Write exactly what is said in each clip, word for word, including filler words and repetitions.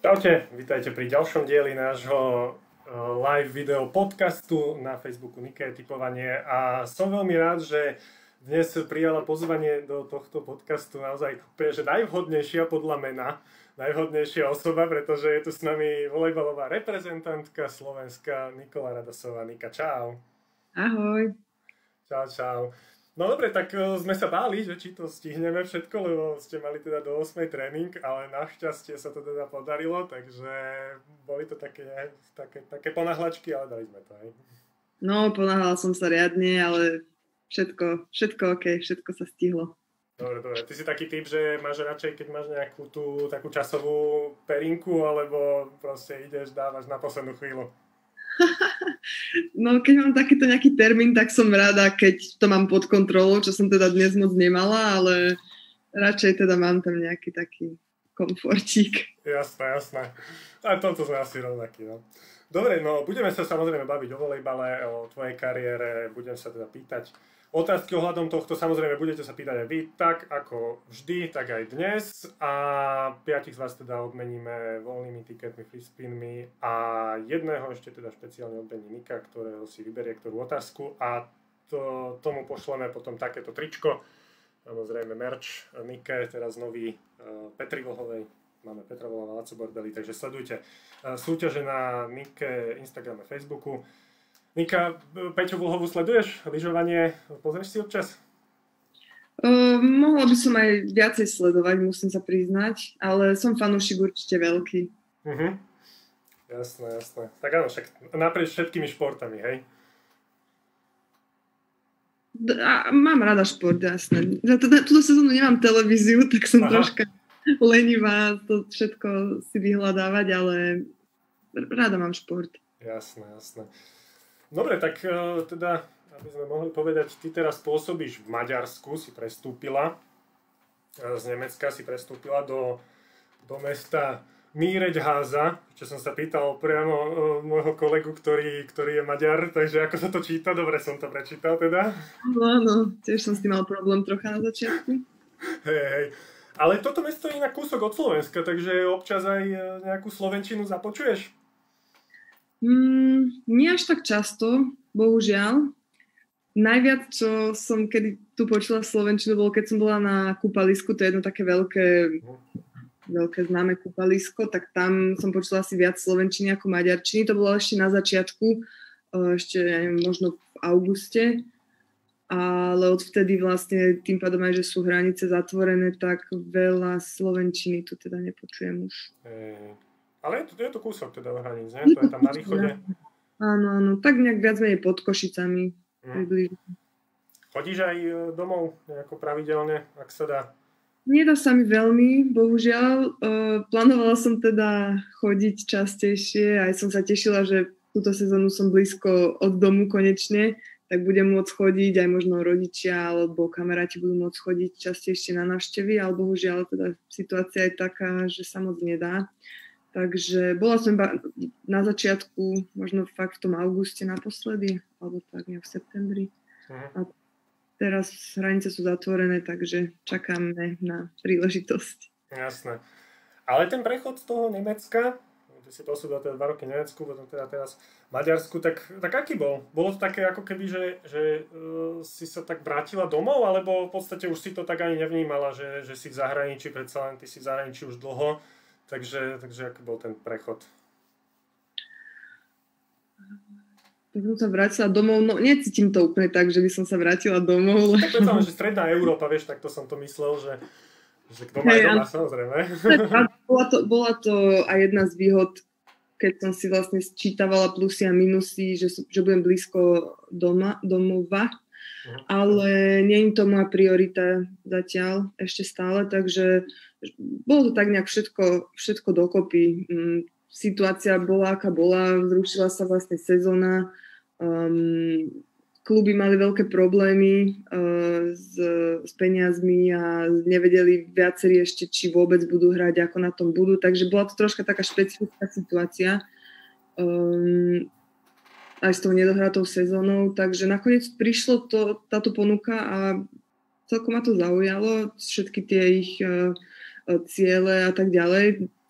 Čaute, vítajte pri ďalšom dieli nášho live video podcastu na Facebooku Nike typovanie a som veľmi rád, že dnes prijala pozvanie do tohto podcastu naozaj úplne, že najvhodnejšia podľa mena, najvhodnejšia osoba, pretože je tu s nami volejbalová reprezentantka Slovenska Nikola Radasová. Nika, čau. Ahoj. Čau, čau. No dobre, tak sme sa báli, že či to stihneme všetko, lebo ste mali teda do ôsmej tréning, ale našťastie sa to teda podarilo, takže boli to také, také, také ponáhľačky, ale dali sme to, hej. No, ponáhľala som sa riadne, ale všetko, všetko OK, všetko sa stihlo. Dobre, dobre. Ty si taký typ, že máš radšej, keď máš nejakú tú takú časovú perinku, alebo proste ideš, dávaš na poslednú chvíľu? No, keď mám takýto nejaký termín, tak som rada, keď to mám pod kontrolou, čo som teda dnes moc nemala, ale radšej teda mám tam nejaký taký komfortík. Jasné, jasné. A toto sme asi rovnakí, no. Dobre, no budeme sa samozrejme baviť o volejbale, o tvojej kariére, budem sa teda pýtať otázky ohľadom tohto, samozrejme budete sa pýtať aj vy, tak ako vždy, tak aj dnes a piatich z vás teda odmeníme voľnými tiketmi, free spinmi a jedného ešte teda špeciálne odmení Nika, ktorého si vyberie ktorú otázku a to, tomu pošleme potom takéto tričko, samozrejme merch Nike, teraz nový uh, Petri Vlhovej, máme Petra Vlhová, Laco Borbeli, takže sledujte uh, súťaže na Nike, Instagrame, Facebooku. Nika, Peťu Vlhovú sleduješ? Lyžovanie, pozrieš si občas? Uh, mohla by som aj viacej sledovať, musím sa priznať, ale som fanúšik určite veľký. Uh-huh. Jasné, jasné. Tak áno, však naprieč všetkými športami, hej? A, mám rada šport, jasné. Za túto sezónu nemám televíziu, tak som Aha. troška lenivá to všetko si vyhľadávať, ale rada mám šport. Jasné, jasné. Dobre, tak teda, aby sme mohli povedať, ty teraz pôsobíš v Maďarsku, si prestúpila, z Nemecka si prestúpila do, do mesta Nyíregyháza, čo som sa pýtal priamo môjho kolegu, ktorý, ktorý je Maďar, takže ako sa to číta, dobre som to prečítal teda. No áno, tiež som s tým mal problém trocha na začiatku. Hej, hej. Ale toto mesto je na kúsok od Slovenska, takže občas aj nejakú slovenčinu započuješ? Mm, nie až tak často, bohužiaľ. Najviac, čo som kedy tu počula slovenčinu, bolo keď som bola na kúpalisku, to je jedno také veľké, veľké známe kúpalisko, tak tam som počula asi viac slovenčiny ako maďarčiny. To bolo ešte na začiatku, ešte ja neviem, možno v auguste, ale odvtedy vlastne tým pádom aj, že sú hranice zatvorené, tak veľa slovenčiny tu teda nepočujem už. Hey. Ale je to, je to kúsok teda hraníc, nie? To je tam na východe. Áno, áno. Tak nejak viac menej pod Košicami. Mm. Chodíš aj domov nejako pravidelne, ak sa dá? Nedá sa mi veľmi, bohužiaľ. Uh, plánovala som teda chodiť častejšie. Aj som sa tešila, že túto sezónu som blízko od domu konečne, tak budem môcť chodiť, aj možno rodičia alebo kamaráti budú môcť chodiť častejšie na návštevy, ale bohužiaľ teda situácia je taká, že sa moc nedá. Takže bola som iba na začiatku, možno fakt v tom auguste naposledy, alebo tak nejak v septembri. Uh-huh. A teraz hranice sú zatvorené, takže čakáme na príležitosť. Jasné. Ale ten prechod z toho Nemecka, ty si pôsobila teda dva roky v Nemecku, potom teda teraz v Maďarsku, tak, tak aký bol? Bolo to také ako keby, že, že uh, si sa tak vrátila domov, alebo v podstate už si to tak ani nevnímala, že, že si v zahraničí, predsa len ty si v zahraničí už dlho. Takže, takže aký bol ten prechod? Tak som sa vrátila domov, no necítim to úplne tak, že by som sa vrátila domov. Tak predsa, že stredná Európa, vieš, tak to som to myslel, že, že kto má hey, doma, samozrejme. Bola to, bola to aj jedna z výhod, keď som si vlastne sčítavala plusy a minusy, že, že budem blízko doma, domova. Uh-huh. Ale nie je to moja priorita zatiaľ, ešte stále, takže bolo to tak nejak všetko, všetko dokopy. Situácia bola, aká bola, zrušila sa vlastne sezóna, um, kluby mali veľké problémy uh, s, s peniazmi a nevedeli viacerí ešte, či vôbec budú hrať, ako na tom budú, takže bola to troška taká špecifická situácia. Um, aj s tou nedohratou sezónou, takže nakoniec prišlo to, táto ponuka a celkom ma to zaujalo, všetky tie ich uh, ciele a tak ďalej.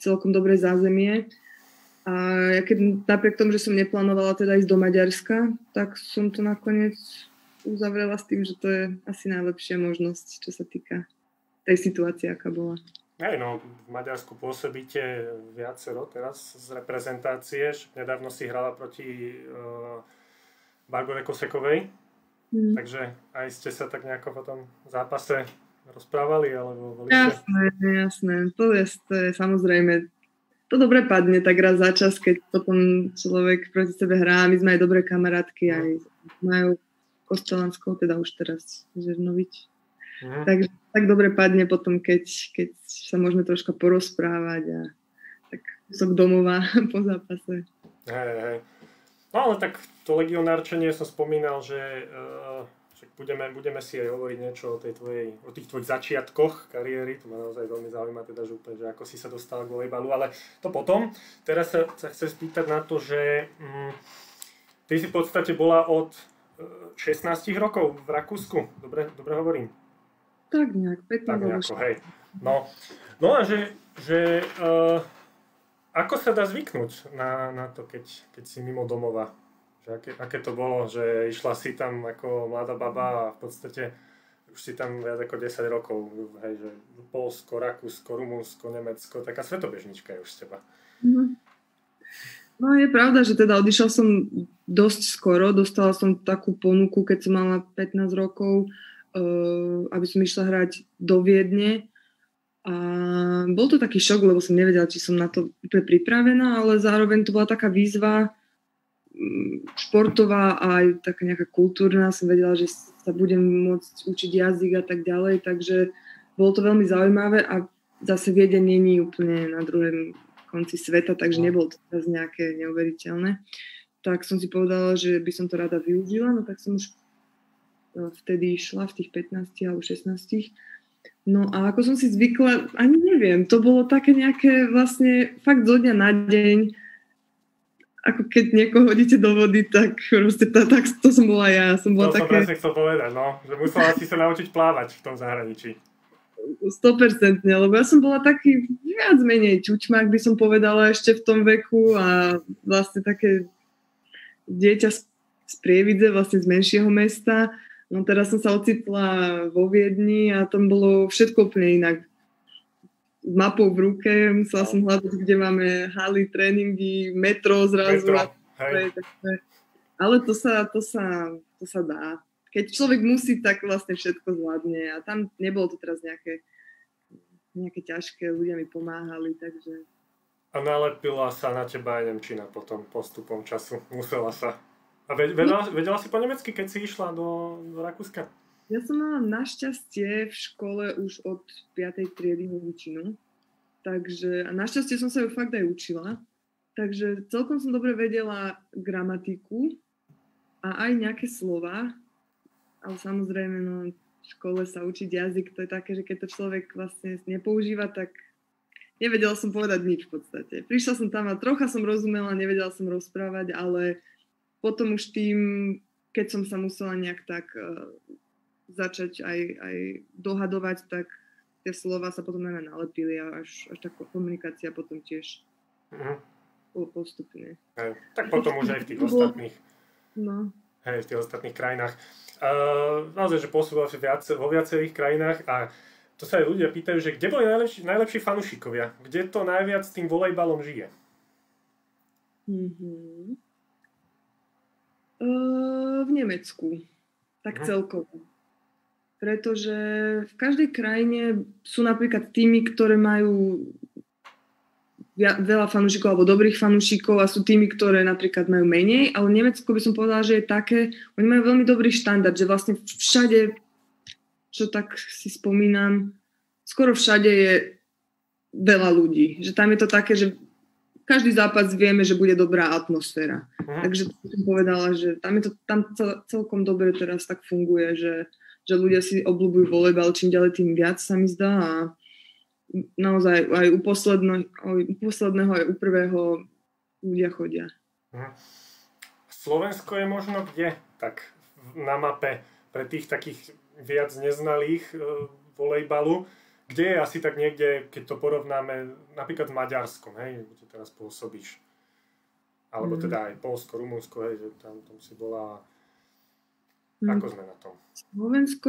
celkom dobré zázemie. A ja keď napriek tomu, že som neplánovala teda ísť do Maďarska, tak som to nakoniec uzavrela s tým, že to je asi najlepšia možnosť, čo sa týka tej situácie, aká bola. Hej, no, v Maďarsku pôsobíte viacero teraz z reprezentácie. Nedávno si hrala proti uh, Barbore Kosekovej, mm. takže aj ste sa tak nejako po tom zápase rozprávali, alebo boli ste? Jasné, jasné. To je, to je samozrejme, to dobre padne tak raz za čas, keď potom človek proti sebe hrá. My sme aj dobré kamarátky, mm. aj majú Kostelanskou, teda už teraz Žernovič. Mm. Takže tak dobre padne potom, keď, keď sa môžeme troška porozprávať a tak kúsok domova po zápase. Hej, hej. No ale tak to legionárčenie som spomínal, že uh, budeme, budeme si aj hovoriť niečo o, tej tvojej, o tých tvojich začiatkoch kariéry. To ma naozaj veľmi zaujíma, teda, že úplne, že ako si sa dostala k volejbalu, ale to potom. Teraz sa, sa chcem spýtať na to, že um, ty si v podstate bola od šestnásť rokov v Rakúsku. Dobre, dobre hovorím? Tak nejak, pätnásť. Tak nejako, hej. No, no a že, že uh, ako sa dá zvyknúť na, na to, keď, keď si mimo domova? Že aké, aké to bolo, že išla si tam ako mladá baba a v podstate už si tam viac ako desať rokov, hej, že Poľsko, Rakúsko, Rumunsko, Nemecko, taká svetobežnička je už z teba. Mhm. No je pravda, že teda odišla som dosť skoro, dostala som takú ponuku, keď som mala pätnásť rokov, uh, aby som išla hrať do Viedne. A bol to taký šok, lebo som nevedela, či som na to úplne pripravená, ale zároveň to bola taká výzva športová a aj taká nejaká kultúrna. Som vedela, že sa budem môcť učiť jazyk a tak ďalej, takže bolo to veľmi zaujímavé a zase Viedeň nie je úplne na druhom konci sveta, takže nebolo to teraz nejaké neuveriteľné. Tak som si povedala, že by som to rada využila, no tak som už vtedy išla v tých pätnástich alebo šestnástich. No a ako som si zvykla, ani neviem, to bolo také nejaké vlastne fakt zo dňa na deň, ako keď niekoho hodíte do vody, tak proste to, tak to som bola ja. Som bola to také... som presne chcel povedať, no, že musela si sa naučiť plávať v tom zahraničí. sto percent, lebo ja som bola taký viac menej čučmák, by som povedala ešte v tom veku a vlastne také dieťa z Prievidze, vlastne z menšieho mesta. No teraz som sa ocitla vo Viedni a tam bolo všetko úplne inak. S mapou v ruke, musela som hľadať, kde máme haly, tréningy, metro zrazu. Metro, hej. Ale to sa, to sa, to sa dá. Keď človek musí, tak vlastne všetko zvládne. A tam nebolo to teraz nejaké, nejaké ťažké, ľudia mi pomáhali, takže... A nalepila sa na teba aj nemčina potom, postupom času. Musela sa. A vedela, vedela si po nemecky, keď si išla do, do Rakúska? Ja som mala našťastie v škole už od piatej triedy hovčinu. Takže, a našťastie som sa ju fakt aj učila. Takže celkom som dobre vedela gramatiku a aj nejaké slova. Ale samozrejme, no, v škole sa učiť jazyk, to je také, že keď to človek vlastne nepoužíva, tak nevedela som povedať nič v podstate. Prišla som tam a trocha som rozumela, nevedela som rozprávať, ale potom už tým, keď som sa musela nejak tak uh, začať aj, aj dohadovať, tak tie slova sa potom najmä nalepili a až, až tá komunikácia potom tiež uh-huh. postupne. Hej, tak potom už aj v tých ostatných. No. Hej, v tých ostatných krajinách. Uh, naozaj, že pôsobila viac, vo viacerých krajinách a to sa aj ľudia pýtajú, že kde boli najlepší, najlepší fanúšikovia? Kde to najviac tým volejbalom žije? Mm-hmm. Uh, v Nemecku. Tak uh-huh. celkovo. Pretože v každej krajine sú napríklad týmy, ktoré majú veľa fanúšikov alebo dobrých fanúšikov a sú tými, ktoré napríklad majú menej, ale Nemecko by som povedala, že je také, oni majú veľmi dobrý štandard, že vlastne všade, čo tak si spomínam, skoro všade je veľa ľudí. Že tam je to také, že každý zápas vieme, že bude dobrá atmosféra. Mhm. Takže to som povedala, že tam, je to, tam cel, celkom dobre teraz tak funguje, že, že ľudia si obľúbujú volejbal, čím ďalej tým viac sa mi zdá a naozaj aj u posledného, aj u posledného, aj u prvého ľudia chodia. Mhm. Slovensko je možno kde? Tak na mape pre tých takých viac neznalých e, volejbalu. kde je asi tak niekde, keď to porovnáme napríklad s Maďarskom, hej, kde teraz pôsobíš. Alebo mm. teda aj Poľsko, Rumunsko, hej, že tam, tam si bola... Mm. Ako sme na tom? Slovensko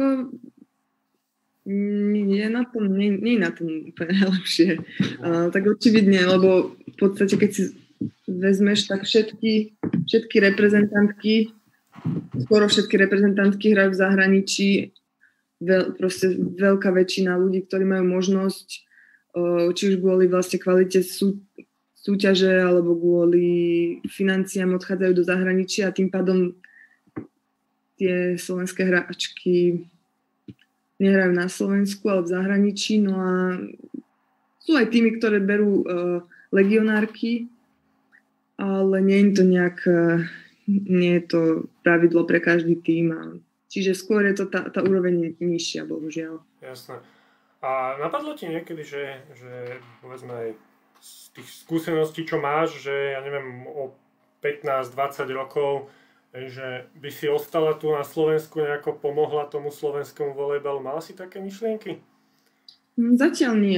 je na tom, nie, nie je na tom úplne najlepšie. Uh, tak očividne, lebo v podstate, keď si vezmeš, tak všetky, všetky reprezentantky, skoro všetky reprezentantky hrajú v zahraničí. Veľ, proste veľká väčšina ľudí, ktorí majú možnosť, uh, či už kvôli vlastne kvalite sú, súťaže, alebo kvôli financiám odchádzajú do zahraničia a tým pádom tie slovenské hráčky nehrajú na Slovensku, ale v zahraničí. No a sú aj týmy, ktoré berú uh, legionárky, ale nie je to nejak, uh, nie je to pravidlo pre každý tým. A, čiže skôr je to tá, tá úroveň nižšia, bohužiaľ. Jasné. A napadlo ti niekedy, že, že povedzme aj z tých skúseností, čo máš, že ja neviem, o pätnásť dvadsať rokov, že by si ostala tu na Slovensku, nejako pomohla tomu slovenskému volejbalu. Mala si také myšlienky? Zatiaľ nie.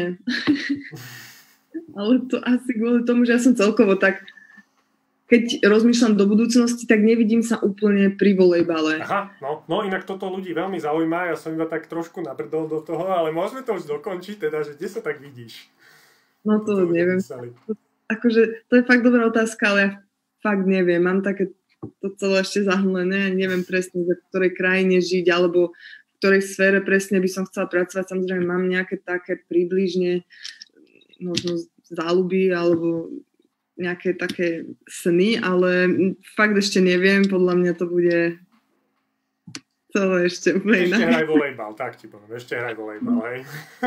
Ale to asi kvôli tomu, že ja som celkovo tak, keď rozmýšľam do budúcnosti, tak nevidím sa úplne pri volejbale. Aha, no, no inak toto ľudí veľmi zaujíma. Ja som iba tak trošku nabrdol do toho, ale môžeme to už dokončiť, teda, že kde sa tak vidíš? No to, to neviem. To, akože, to je fakt dobrá otázka, ale ja fakt neviem. Mám také to celé ešte zahmlené, neviem presne, v ktorej krajine žiť, alebo v ktorej sfére presne by som chcela pracovať. Samozrejme, mám nejaké také približne možno záľuby, alebo nejaké také sny, ale fakt ešte neviem, podľa mňa to bude celé ešte úplne inak. Ešte hraj volejbal, tak ti poviem, ešte hraj volejbal, hej.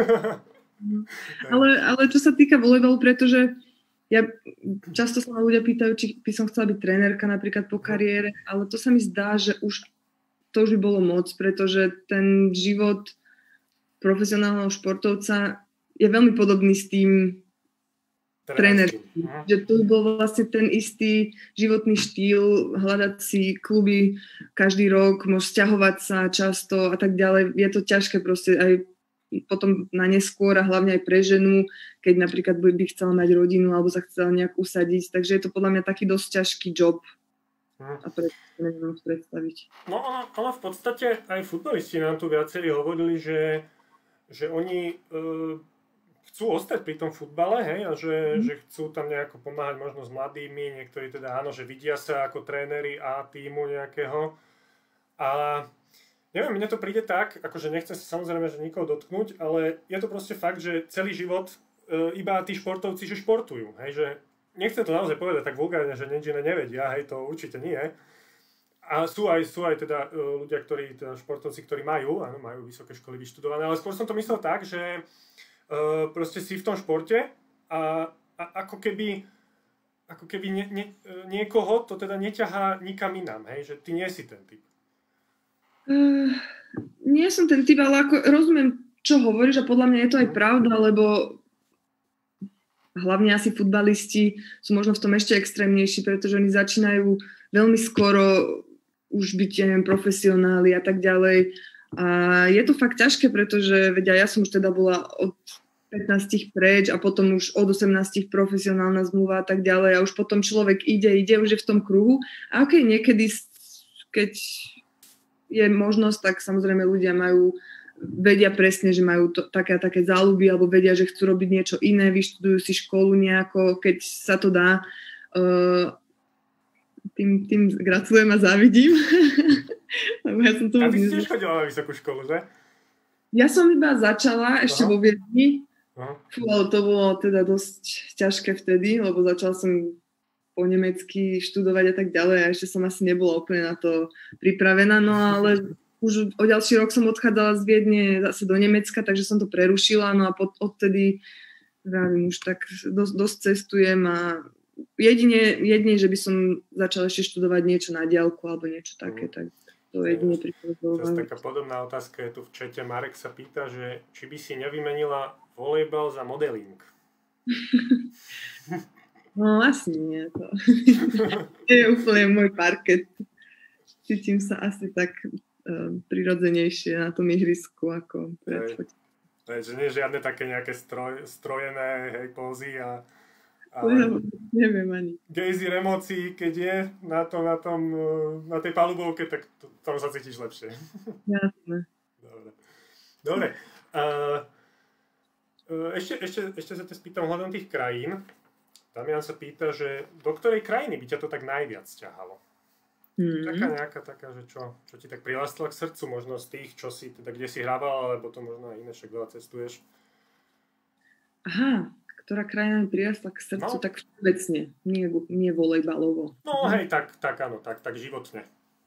ale, ale čo sa týka volejbalu, pretože ja často sa ma ľudia pýtajú, či by som chcela byť trénerka napríklad po kariére, ale to sa mi zdá, že už to už by bolo moc, pretože ten život profesionálneho športovca je veľmi podobný s tým trénerským. Že to by bol vlastne ten istý životný štýl, hľadať si kluby každý rok, môžeš sťahovať sa často a tak ďalej. Je to ťažké proste aj potom na neskôr a hlavne aj pre ženu, keď napríklad by chcela mať rodinu alebo sa chcela nejak usadiť. Takže je to podľa mňa taký dosť ťažký job. Hmm. A preto neviem predstaviť. No ale v podstate aj futbalisti nám tu viacerí hovorili, že, že oni e, chcú ostať pri tom futbale, hej, a že, hmm. že chcú tam nejako pomáhať možno s mladými, niektorí teda áno, že vidia sa ako tréneri A tímu nejakého. A neviem, mne to príde tak, akože nechcem sa samozrejme, že nikoho dotknúť, ale je to proste fakt, že celý život e, iba tí športovci, že športujú, hej, že nechcem to naozaj povedať tak vulgárne, že nič iné nevedia, hej, to určite nie. A sú aj, sú aj teda e, ľudia, ktorí, teda športovci, ktorí majú, áno, majú vysoké školy vyštudované, ale skôr som to myslel tak, že e, proste si v tom športe a, a ako keby, ako keby nie, nie, niekoho to teda neťahá nikam inám, hej, že ty nie si ten typ. Uh, nie som ten typ, ale ako rozumiem, čo hovoríš a podľa mňa je to aj pravda, lebo hlavne asi futbalisti sú možno v tom ešte extrémnejší, pretože oni začínajú veľmi skoro už byť, ja neviem, profesionáli a tak ďalej. A je to fakt ťažké, pretože vedia, ja som už teda bola od pätnástich preč a potom už od osemnástich profesionálna zmluva a tak ďalej a už potom človek ide, ide, už je v tom kruhu. A okej, okay, niekedy, keď je možnosť, tak samozrejme ľudia majú, vedia presne, že majú to, také a také záľuby, alebo vedia, že chcú robiť niečo iné, vyštudujú si školu nejako, keď sa to dá. Uh, tým, tým gratulujem a závidím. ja som to a ty si tiež chodila na vysokú školu, že? Ja som iba začala ešte Aha. vo Viedni. Aha. Fú, ale to bolo teda dosť ťažké vtedy, lebo začala som po nemecky študovať a tak ďalej a ešte som asi nebola úplne na to pripravená, no ale už o ďalší rok som odchádzala z Viedne zase do Nemecka, takže som to prerušila, no a pod, odtedy vravím, už tak dosť, dosť cestujem a jedine, jedine, že by som začala ešte študovať niečo na diaľku alebo niečo také, tak to jedine pripravila. Teraz taká podobná otázka je tu v čete. Marek sa pýta, že či by si nevymenila volejbal za modeling. No asi nie. To je úplne môj parket. Cítim sa asi tak uh, prirodzenejšie na tom ihrisku ako predchod. Takže nie žiadne také nejaké stroj, strojené hej, pózy a, a Ja neviem ani. gejzír emócií, keď je na, to, na, tom, na tej palubovke, tak to, tam sa cítiš lepšie. Jasné. Dobre. Dobre. Uh, ešte, ešte, ešte sa te spýtam hľadom tých krajín. Damian sa pýta, že do ktorej krajiny by ťa to tak najviac ťahalo? Mm. Taká nejaká taká, že čo, čo ti tak prilastila k srdcu, možno z tých, čo si, teda kde si hrával, alebo to možno aj iné, však veľa cestuješ. Aha, ktorá krajina mi prirastla k srdcu, no. Tak všeobecne, nie, nie volejbalovo. No hej, tak, tak áno, tak, tak životne.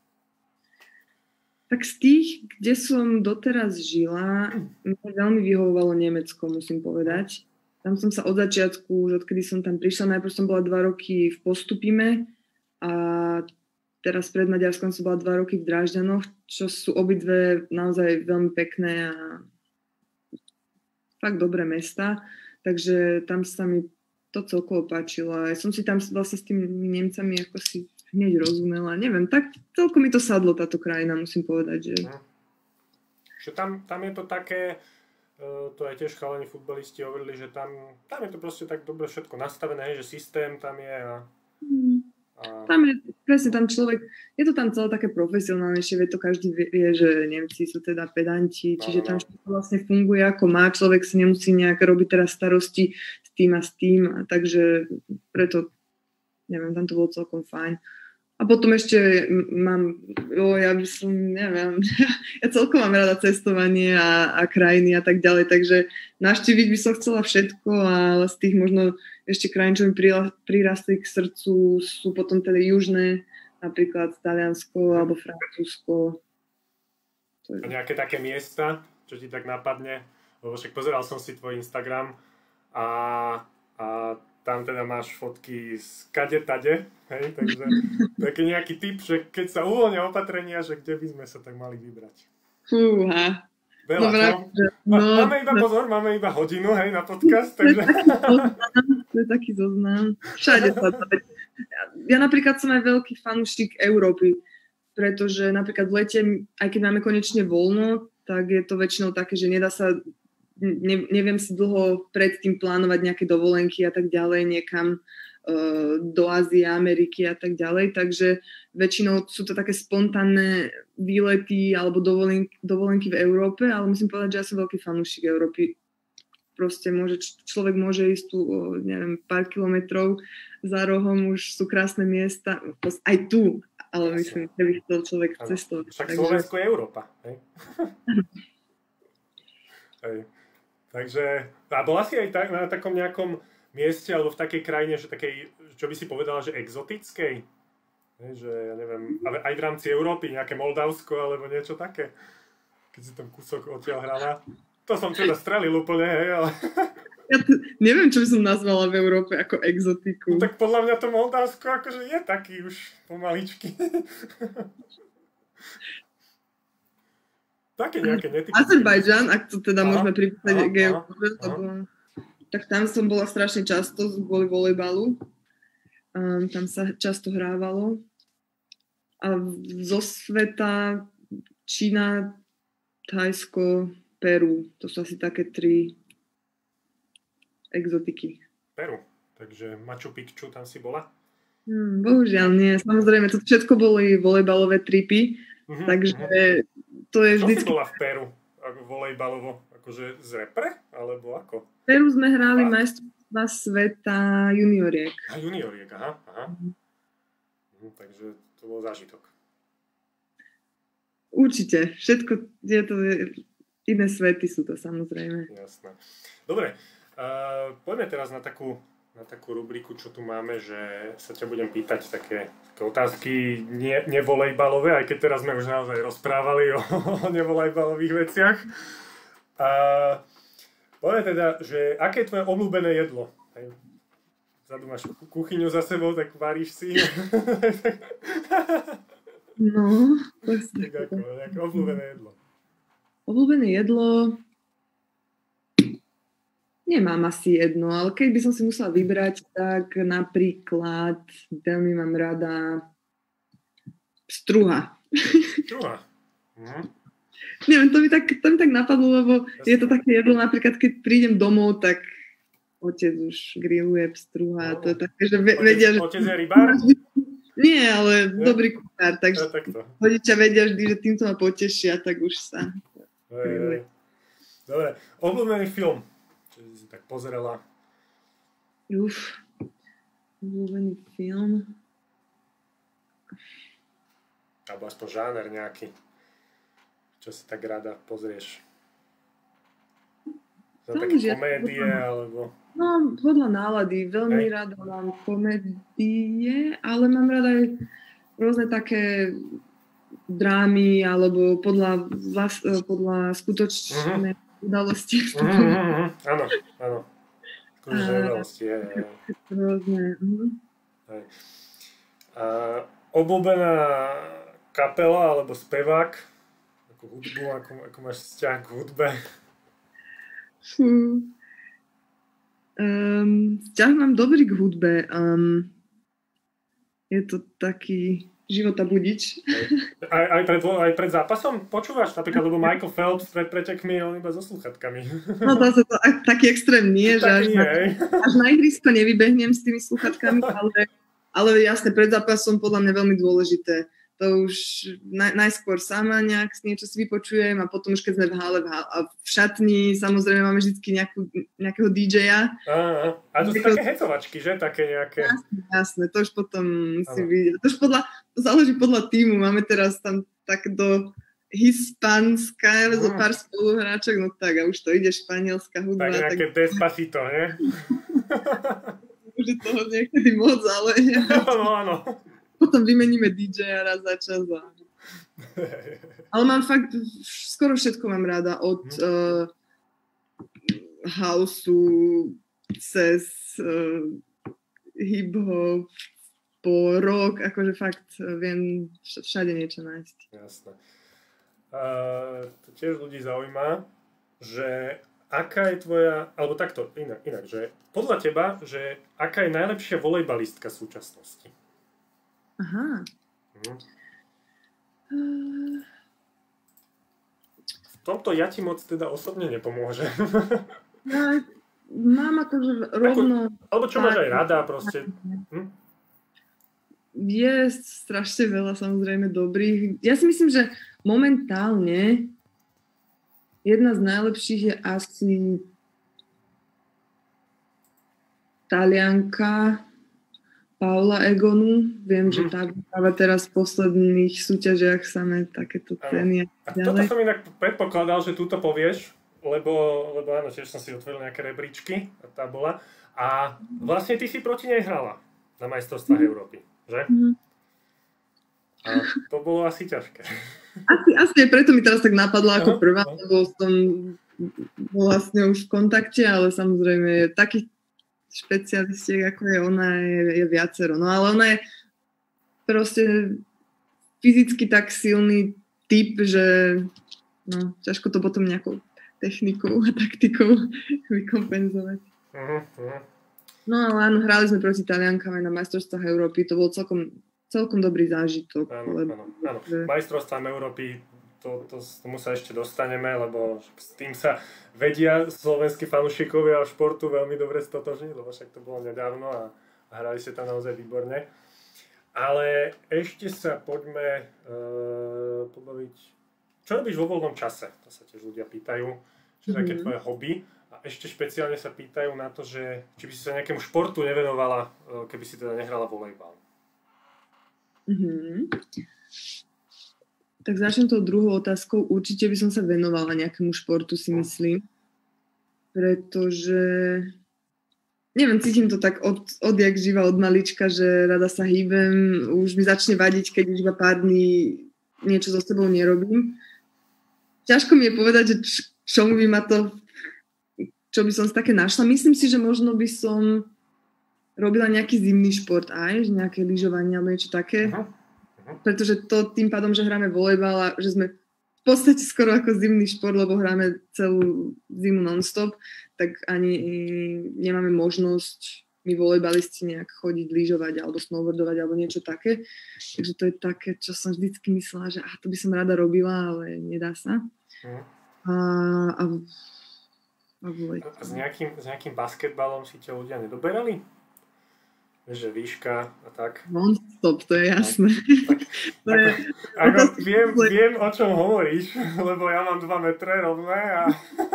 Tak z tých, kde som doteraz žila, mi veľmi vyhovovalo Nemecko, musím povedať. Tam som sa od začiatku, už odkedy som tam prišla, najprv som bola dva roky v Postupime a teraz pred Maďarskom som bola dva roky v Drážďanoch, čo sú obidve naozaj veľmi pekné a fakt dobré mesta. Takže tam sa mi to celkovo páčilo. Ja som si tam vlastne s tými Nemcami ako si hneď rozumela. Neviem, tak celkom mi to sadlo táto krajina, musím povedať. Že, že tam, tam je to také, to aj tiež chalani futbalisti hovorili, že tam, tam je to proste tak dobre všetko nastavené, že systém tam je a... Hmm. Tam je, presne tam človek, je to tam celé také profesionálnejšie, vie to každý vie, že Nemci sú teda pedanti, čiže tam všetko vlastne funguje ako má, človek si nemusí nejak robiť teraz starosti s tým a s tým, a takže preto, neviem, tam to bolo celkom fajn. A potom ešte mám, jo, ja by som, neviem, ja celkom mám rada cestovanie a, a krajiny a tak ďalej, takže navštíviť by som chcela všetko, ale z tých možno ešte krajín, čo mi prirastli k srdcu, sú potom teda južné, napríklad Taliansko alebo Francúzsko. A nejaké také miesta, čo ti tak napadne? Lebo však pozeral som si tvoj Instagram a, a tam teda máš fotky z kade tade, hej, takže taký nejaký tip, že keď sa uvoľnia opatrenia, že kde by sme sa tak mali vybrať. Fúha. Veľa, no, no, no, máme iba pozor, máme iba hodinu, hej, na podcast, takže... To je taký zoznam. Všade sa to... Ja napríklad som aj veľký fanúšik Európy, pretože napríklad v lete, aj keď máme konečne voľno, tak je to väčšinou také, že nedá sa... Ne, neviem si dlho predtým plánovať nejaké dovolenky a tak ďalej niekam uh, do Ázie, Ameriky a tak ďalej, takže väčšinou sú to také spontánne výlety alebo dovolenky, dovolenky v Európe, ale musím povedať, že ja som veľký fanúšik Európy. Proste môže, človek môže ísť tu, neviem, pár kilometrov za rohom, už sú krásne miesta, aj tu, ale myslím, že by chcel človek cestovať. Však takže... Slovensko je Európa, hej? Hej. Takže, a bola si aj tak, na takom nejakom mieste alebo v takej krajine, že takej, čo by si povedala, že exotickej? Že, ja neviem, aj v rámci Európy, nejaké Moldavsko alebo niečo také? Keď si tam kúsok odtiaľ hrala. To som teda strelil úplne, hej, ale... Ja t- neviem, čo by som nazvala v Európe ako exotiku. No tak podľa mňa to Moldavsko akože je taký už pomaličky. Také nejaké netypické. Azerbajdžan, ak to teda aha, môžeme pripísať k Európe, tak tam som bola strašne často kvôli volejbalu. Um, tam sa často hrávalo. A zo sveta Čína, Thajsko, Peru. To sú asi také tri exotiky. Peru. Takže Machu Picchu tam si bola? Hmm, bohužiaľ nie. Samozrejme, to všetko boli volejbalové tripy. Mm-hmm, takže mm-hmm. to je vždycky... Čo si bola v Peru? Ako volejbalovo? Akože z repre? Alebo ako? V Peru sme hrali majstrovstvá sveta junioriek. A junioriek, aha. aha. Mm-hmm. Hm, takže to bol zážitok. Určite. Všetko je to... Iné svety sú to, samozrejme. Jasné. Dobre, uh, poďme teraz na takú, na takú rubriku, čo tu máme, že sa ťa budem pýtať také, také otázky ne, nevolejbalové, aj keď teraz sme už naozaj rozprávali o, o nevolejbalových veciach. Uh, poďme teda, že aké je tvoje obľúbené jedlo? Hej. Vzadu máš kuchyňu za sebou, tak varíš si. No, to tak ako, ako obľúbené jedlo. Obľúbené jedlo... Nemám asi jedno, ale keď by som si musela vybrať, tak napríklad veľmi mám rada struha. Struha? Mhm. Neviem, to mi tak, to mi tak napadlo, lebo je to také jedlo, napríklad keď prídem domov, tak otec už grilluje, pstrúha, to je také, že ve, otec, vedia, že... Otec je rybár? Nie, ale Nie? dobrý kuchár, takže ja, rodičia vedia vždy, že týmto ma potešia, tak už sa... Ej, dobre, obľúbený film, čo si tak pozerala? Uf, obľúbený film... Alebo aspoň žáner nejaký, čo si tak rada pozrieš. Sú také komédie, alebo... No, podľa nálady. Veľmi Hej. rada mám komédie, ale mám rada aj rôzne také drámy, alebo podľa, vlast, podľa skutočnej uh-huh. udalosti. Uh-huh, uh-huh. Áno, áno. Skutočné udalosti. Je, je. Rôzne. Uh-huh. Hej. A obľúbená kapela alebo spevák, ako hudbu, ako, ako máš vzťah k hudbe? Fú. Um, vzťah mám dobrý k hudbe. Um, je to taký života budič. Aj, aj, pred, aj pred zápasom počúvaš? Napríklad, lebo Michael Phelps pred pretekmi, on iba so sluchatkami. No zase to taký extrém nie, že až, na, až na ihrisko nevybehnem s tými sluchatkami, ale Ale jasne, pred zápasom podľa mňa veľmi dôležité. To už naj, najskôr sama nejak niečo si vypočujem a potom už keď sme v hale, v hale a v šatni samozrejme máme vždy nejakú, nejakého dý džeja. Á, a to sú také hecovačky, že? Také nejaké... Jasne, jasne, to už potom si vidieť. To už podľa, to záleží podľa týmu. Máme teraz tam tak do Hispánska, mm. pár spoluhráčok, no tak a už to ide španielská hudba. Tak nejaké tak... Despacito, nie? Že toho niekedy moc, ale... No, áno. Potom vymeníme dý džeja raz za čas. A... Ale mám fakt, skoro všetko mám rada. Od hmm. uh, houseu cez uh, hip-hop po rock, akože fakt viem všade niečo nájsť. Jasné. Uh, to tiež ľudí zaujíma, že aká je tvoja, alebo takto, inak, inak, že podľa teba, že aká je najlepšia volejbalistka v súčasnosti? Aha. Hm. V tomto ja ti moc teda osobne nepomôžem. Ja mám akože rovno... Ako, alebo čo máš aj rada proste. Hm? Je strašne veľa samozrejme dobrých. Ja si myslím, že momentálne jedna z najlepších je asi Talianka Paula Egonu. Viem, mm. že tá práve teraz v posledných súťažiach samé takéto ceny. A toto som inak predpokladal, že túto povieš, lebo, lebo áno, tiež som si otvoril nejaké rebríčky a tá bola. A vlastne ty si proti nej hrala na majstrovstvách mm. Európy, že? Mm. A to bolo asi ťažké. Asi, asi preto mi teraz tak napadlo ako prvá, lebo som vlastne už v kontakte, ale samozrejme takých špecialistiek ako je ona je, je viacero. No ale ona je proste fyzicky tak silný typ, že no, ťažko to potom nejakou technikou a taktikou vykompenzovať. Uh-huh, uh-huh. No ale áno, hrali sme proti Taliankám aj na majstrovstvách Európy, to bol celkom celkom dobrý zážitok. Áno, lebo... áno, áno. Majstrovstvám Európy, to, to, tomu sa ešte dostaneme, lebo s tým sa vedia slovenskí fanúšikovia športu veľmi dobre stotožniť, lebo však to bolo nedávno a, a hrali sa tam naozaj výborne. Ale ešte sa poďme uh, pobaviť, čo robíš vo voľnom čase? To sa tiež ľudia pýtajú, čo je mm-hmm. také tvoje hobby. A ešte špeciálne sa pýtajú na to, že či by si sa nejakému športu nevenovala, keby si teda nehrala volejbal. Mm-hmm. Tak začnem tou druhou otázkou. Určite by som sa venovala nejakému športu, si myslím. Pretože neviem, cítim to tak od, odjak živa, od malička, že rada sa hýbem. Už mi začne vadiť, keď už iba pár dní niečo so sebou nerobím. Ťažko mi je povedať, že č- čomu by ma to, čo by som si také našla. Myslím si, že možno by som robila nejaký zimný šport aj, nejaké lyžovanie alebo niečo také. Uh-huh. Uh-huh. Pretože to tým pádom, že hráme volejbal a že sme v podstate skoro ako zimný šport, lebo hráme celú zimu non-stop, tak ani nemáme možnosť my volejbalisti nejak chodiť, lyžovať alebo snowboardovať alebo niečo také. Takže to je také, čo som vždycky myslela, že ah, to by som rada robila, ale nedá sa. Mm. A, a, a, a s, nejakým, s nejakým basketbalom si ťa ľudia nedoberali? Vieš, že výška a tak. Non-stop, to je jasné. No, tak, ako, ako, viem, viem, o čom hovoríš, lebo ja mám dva metre rovné a,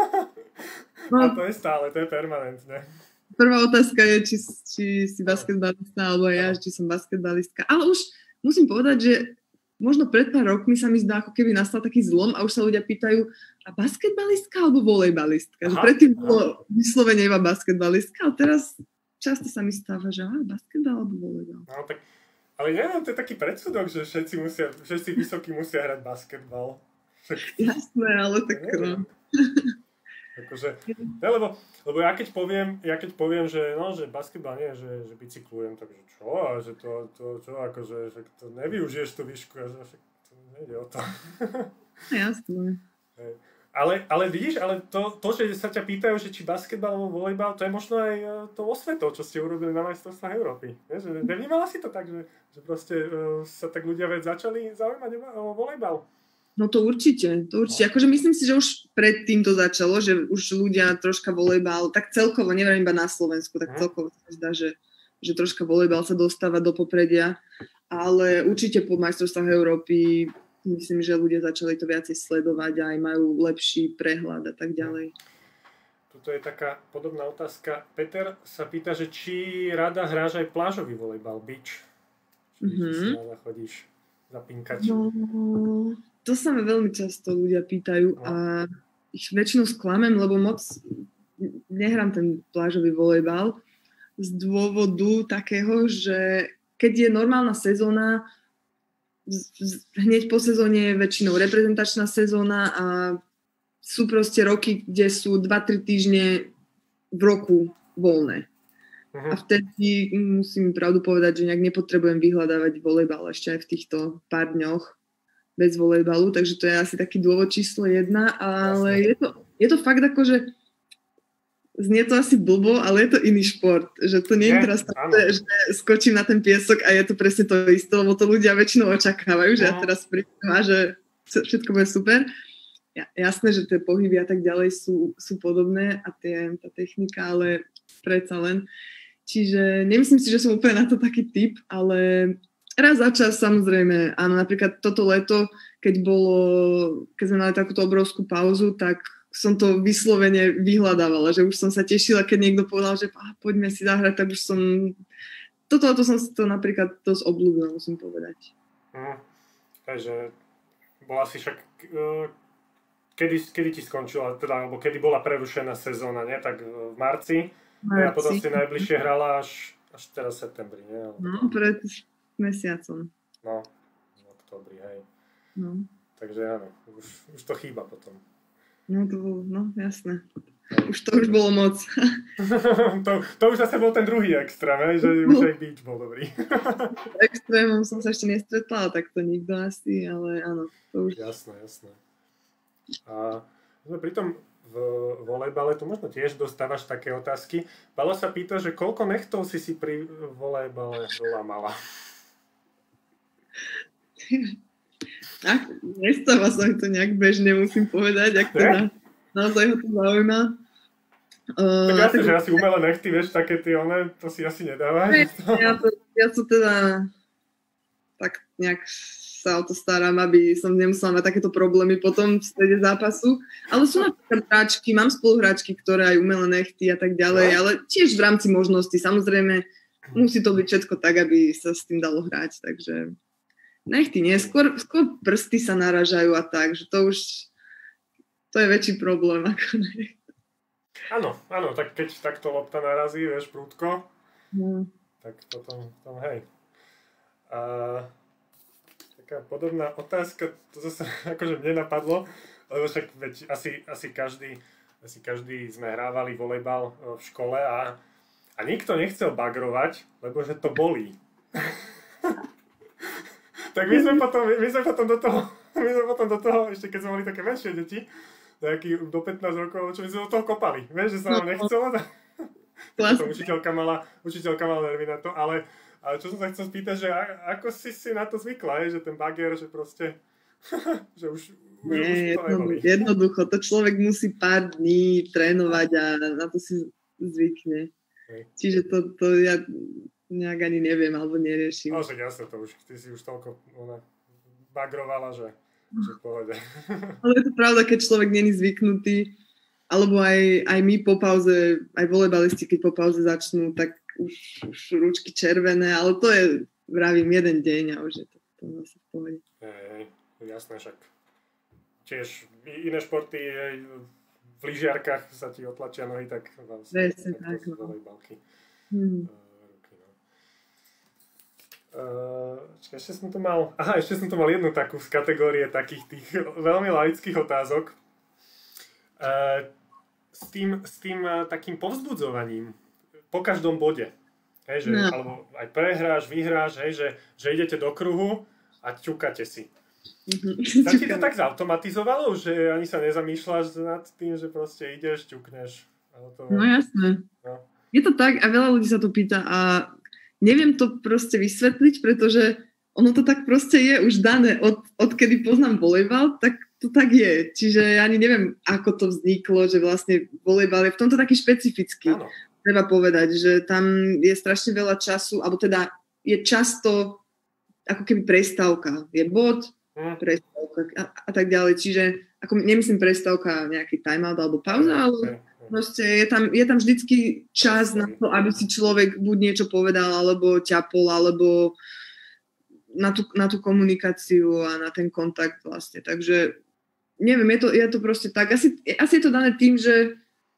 no, a to je stále, to je permanentne. Prvá otázka je, či, či si basketbalista, alebo ja, či som basketbalistka. Ale už musím povedať, že možno pred pár rokmi sa mi zdá, ako keby nastal taký zlom a už sa ľudia pýtajú, a basketbalistka alebo volejbalistka? Že predtým bolo vyslovene iba basketbalistka, ale teraz často sa mi stáva, že á, basketbal alebo volejbal. No, tak, ale neviem, to je taký predsudok, že všetci, musia, všetci vysokí musia hrať basketbal. Jasné, ale tak no. Akože, ne, lebo, lebo ja keď poviem, ja keď poviem, že no, že basketbal nie, že, že bicyklujem, takže čo, a že to, to čo, akože, že to nevyužiješ tú výšku, a že to nejde o to. Jasné. Ale, ale vidíš, ale to, to, že sa ťa pýtajú, že či basketbal alebo volejbal, to je možno aj to osvetou, čo ste urobili na majstrovstvách Európy. Nie? Že nevnímala si to tak, že, že proste uh, sa tak ľudia veď začali zaujímať o volejbal? No to určite, to určite. Akože myslím si, že už predtým to začalo, že už ľudia troška volejbal, tak celkovo, neviem iba na Slovensku, tak celkovo sa zdá, že, že troška volejbal sa dostáva do popredia, ale určite po majstrovstvách Európy myslím, že ľudia začali to viacej sledovať a aj majú lepší prehľad a tak ďalej. Tuto je taká podobná otázka. Peter sa pýta, že či rada hráš aj plážový volejbal, beach. Či mm-hmm. si rada chodíš zapinkať. No, to sa ma veľmi často ľudia pýtajú no. a ich väčšinou sklamem, lebo moc nehrám ten plážový volejbal z dôvodu takého, že keď je normálna sezóna, hneď po sezóne je väčšinou reprezentačná sezóna a sú proste roky, kde sú dva tri týždne v roku voľné. Uh-huh. A vtedy musím pravdu povedať, že nejak nepotrebujem vyhľadávať volejbal ešte aj v týchto pár dňoch bez volejbalu, takže to je asi taký dôvod číslo jedna, ale je to, je to fakt ako, že znie to asi blbo, ale je to iný šport. Že to nie je teraz také, že skočím na ten piesok a je to presne to isté, lebo to ľudia väčšinou očakávajú, že ja teraz prídem a že všetko bude super. Ja, jasné, že tie pohyby a tak ďalej sú, sú podobné a tie, tá technika, ale predsa len. Čiže nemyslím si, že som úplne na to taký typ, ale raz za čas samozrejme, áno, napríklad toto leto, keď bolo, keď sme mali takúto obrovskú pauzu, tak som to vyslovene vyhľadávala, že už som sa tešila, keď niekto povedal, že ah, poďme si zahrať, tak už som... Toto to som si to napríklad dosť obľúbila, musím povedať. Mm, takže bola si však... Uh, kedy, kedy ti skončila, teda, alebo kedy bola prerušená sezóna, nie? Tak v marci. marci. A potom si najbližšie hrala až, až teraz v septembri, nie? Ale no, pred mesiacom. No, v októbri, hej. No. Takže áno, už, už to chýba potom. No to bolo, no jasné. Už to už bolo moc. to, to už zase bol ten druhý extrém, že už aj beach bol dobrý. Extrémom som sa ešte nestretla, tak to nikto asi, ale áno. To už... Jasné, jasné. A pri tom v volejbale tu možno tiež dostávaš také otázky. Palo sa pýta, že koľko nechtov si si pri volejbale dolámala? Ach, nestáva sa to nejak bežne, musím povedať, ak teda naozaj ho to zaujíma. Uh, tak jasne, tak... že asi umelé nechty, vieš, také tie one, to si asi nedávaš. Ja to, ja to teda tak nejak sa o to starám, aby som nemusela mať takéto problémy potom v strede zápasu. Ale sú napríklad hráčky, mám spoluhráčky, ktoré aj umelé nechty a tak ďalej, ale tiež v rámci možností. Samozrejme, musí to byť všetko tak, aby sa s tým dalo hrať, takže... Nechty nie, skôr, skôr prsty sa naražajú a tak, že to už, to je väčší problém ako nechty. Áno, áno, tak keď takto lopta narazí, vieš, prúdko, no. Tak potom, tom hej. A taká podobná otázka, to zase akože mne napadlo, lebo však veď asi, asi, každý, asi každý sme hrávali volejbal v škole a, a nikto nechcel bagrovať, lebo že to bolí. Tak my sme potom, my sme potom do toho, my sme potom do toho, ešte keď sme mali také menšie deti, nejaký do pätnásť rokov, čo my sme do toho kopali. Vieš, že sa nám nechcelo, tak, Potom učiteľka mala, učiteľka mala nervy na to, ale, ale čo som sa chcel spýtať, že a, ako si si na to zvykla, je, že ten bager, že proste, že už, Nie, už to nebolí. jednoducho, to človek musí pár dní trénovať a na to si zvykne. Hej. Čiže to, to ja nejak ani neviem, alebo neriešim. No však jasne, to už, ty si už toľko ona, bagrovala, že, že v pohode. Ale je to pravda, keď človek není zvyknutý, alebo aj, aj my po pauze, aj volejbalisti, keď po pauze začnú, tak už, už ručky červené, ale to je, vravím, jeden deň a už je to, to zase v pohode. Hej, jasné, však tiež iné športy, v lyžiarkách sa ti otlačia nohy, tak vám sa tak, to sú volejbalky. Hmm. Uh, ešte som tu mal, aha, ešte som tu mal jednu takú z kategórie takých tých veľmi laických otázok. Uh, s tým, s tým uh, takým povzbudzovaním po každom bode. Hej, že, no. Alebo aj prehráš, vyhráš, hej, že, že idete do kruhu a ťukáte si. Mm-hmm. Sa ti to tak zautomatizovalo, že ani sa nezamýšľaš nad tým, že proste ideš, ťukneš? To... No jasné. No. Je to tak a veľa ľudí sa to pýta a neviem to proste vysvetliť, pretože ono to tak proste je už dané. Od, odkedy poznám volejbal, tak to tak je. Čiže ja ani neviem, ako to vzniklo, že vlastne volejbal je v tomto taký špecifický. Áno. Treba povedať, že tam je strašne veľa času, alebo teda je často ako keby prestávka. Je bod, hmm. prestávka a, a tak ďalej. Čiže ako nemyslím prestávka nejaký timeout alebo pauza, ale proste je tam, je tam vždycky čas na to, aby si človek buď niečo povedal, alebo ťapol, alebo na tú, na tú komunikáciu a na ten kontakt vlastne. Takže neviem, je to, je to proste tak. Asi, asi je to dané tým, že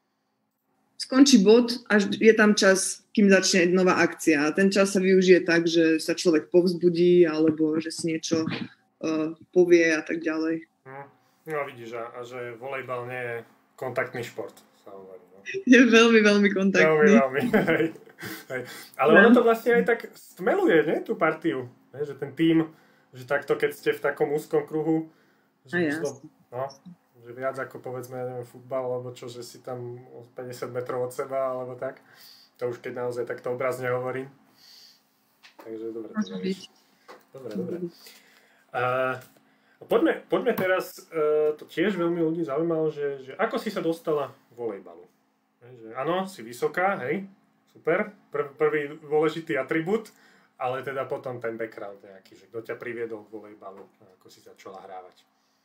skončí bod a je tam čas, kým začne nová akcia. A ten čas sa využije tak, že sa človek povzbudí, alebo že si niečo uh, povie a tak ďalej. No vidíš, a, a že volejbal nie je kontaktný šport. Hovorí, no. Je veľmi, veľmi kontaktný. Veľmi, veľmi. Hej, hej. Ale ono to vlastne aj tak stmeluje, nie, tú partiu. Ne? Že ten tím, že takto, keď ste v takom úzkom kruhu, že, to, no, že viac ako povedzme, neviem, futbal, alebo čo, že si tam päťdesiat metrov od seba, alebo tak. To už keď naozaj takto obrazne hovorím. Takže dobre. Dobre, dobre. Uh, poďme, poďme teraz, uh, to tiež veľmi ľudí zaujímalo, že, že ako si sa dostala k volejbalu. Že, áno, si vysoká, hej, super, Prv, prvý dôležitý atribút, ale teda potom ten background nejaký, že kto ťa priviedol k volejbalu, ako si začala hrávať.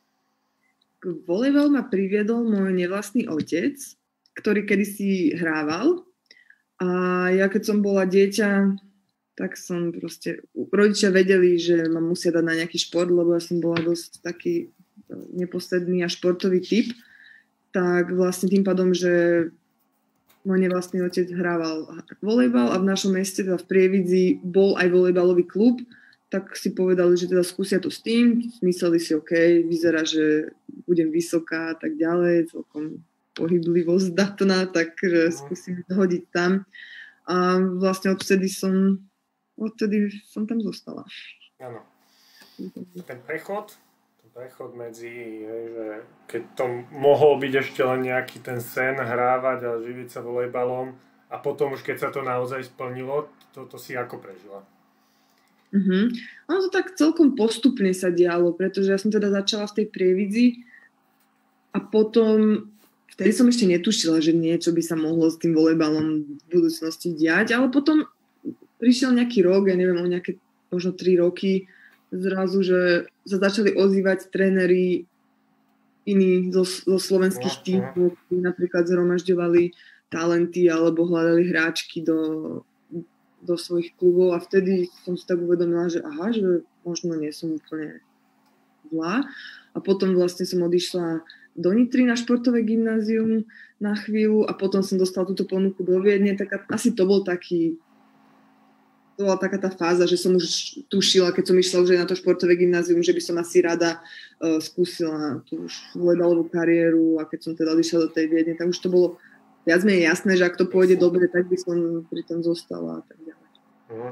K volejbalu ma priviedol môj nevlastný otec, ktorý kedysi hrával a ja keď som bola dieťa, tak som proste, rodičia vedeli, že ma musia dať na nejaký šport, lebo ja som bola dosť taký neposledný a športový typ, tak vlastne tým pádom, že môj nevlastný otec hrával volejbal a v našom meste, teda v Prievidzi, bol aj volejbalový klub, tak si povedali, že teda skúsia to s tým, mysleli si, OK, vyzerá, že budem vysoká a tak ďalej, celkom pohyblivo zdatná, takže skúsim hodiť tam. A vlastne odtedy som Odtedy som tam zostala. Áno. Ten prechod, ten prechod medzi, že keď to mohol byť ešte len nejaký ten sen, hrávať a živiť sa volejbalom a potom už keď sa to naozaj splnilo, to, to si ako prežila? Uh-huh. Ono to tak celkom postupne sa dialo, pretože ja som teda začala v tej Prievidzi a potom vtedy som ešte netušila, že niečo by sa mohlo s tým volejbalom v budúcnosti diať, ale potom prišiel nejaký rok, ja neviem, o nejaké možno tri roky, zrazu, že sa začali ozývať tréneri iní zo, zo slovenských tímov, ktorí napríklad zhromažďovali talenty alebo hľadali hráčky do, do svojich klubov a vtedy som si tak uvedomila, že aha, že možno nie som úplne zlá. A potom vlastne som odišla do Nitry na športové gymnázium na chvíľu a potom som dostala túto ponuku do Viedne, tak asi to bol taký to bola taká tá fáza, že som už tušila, keď som išla už aj na to športové gymnázium, že by som asi rada uh, skúsila tú už volejbalovú kariéru a keď som teda odišla do tej Viedne, tak už to bolo viac menej jasné, že ak to pôjde dobre, tak by som pri tom zostala a tak ďalej. Uh-huh.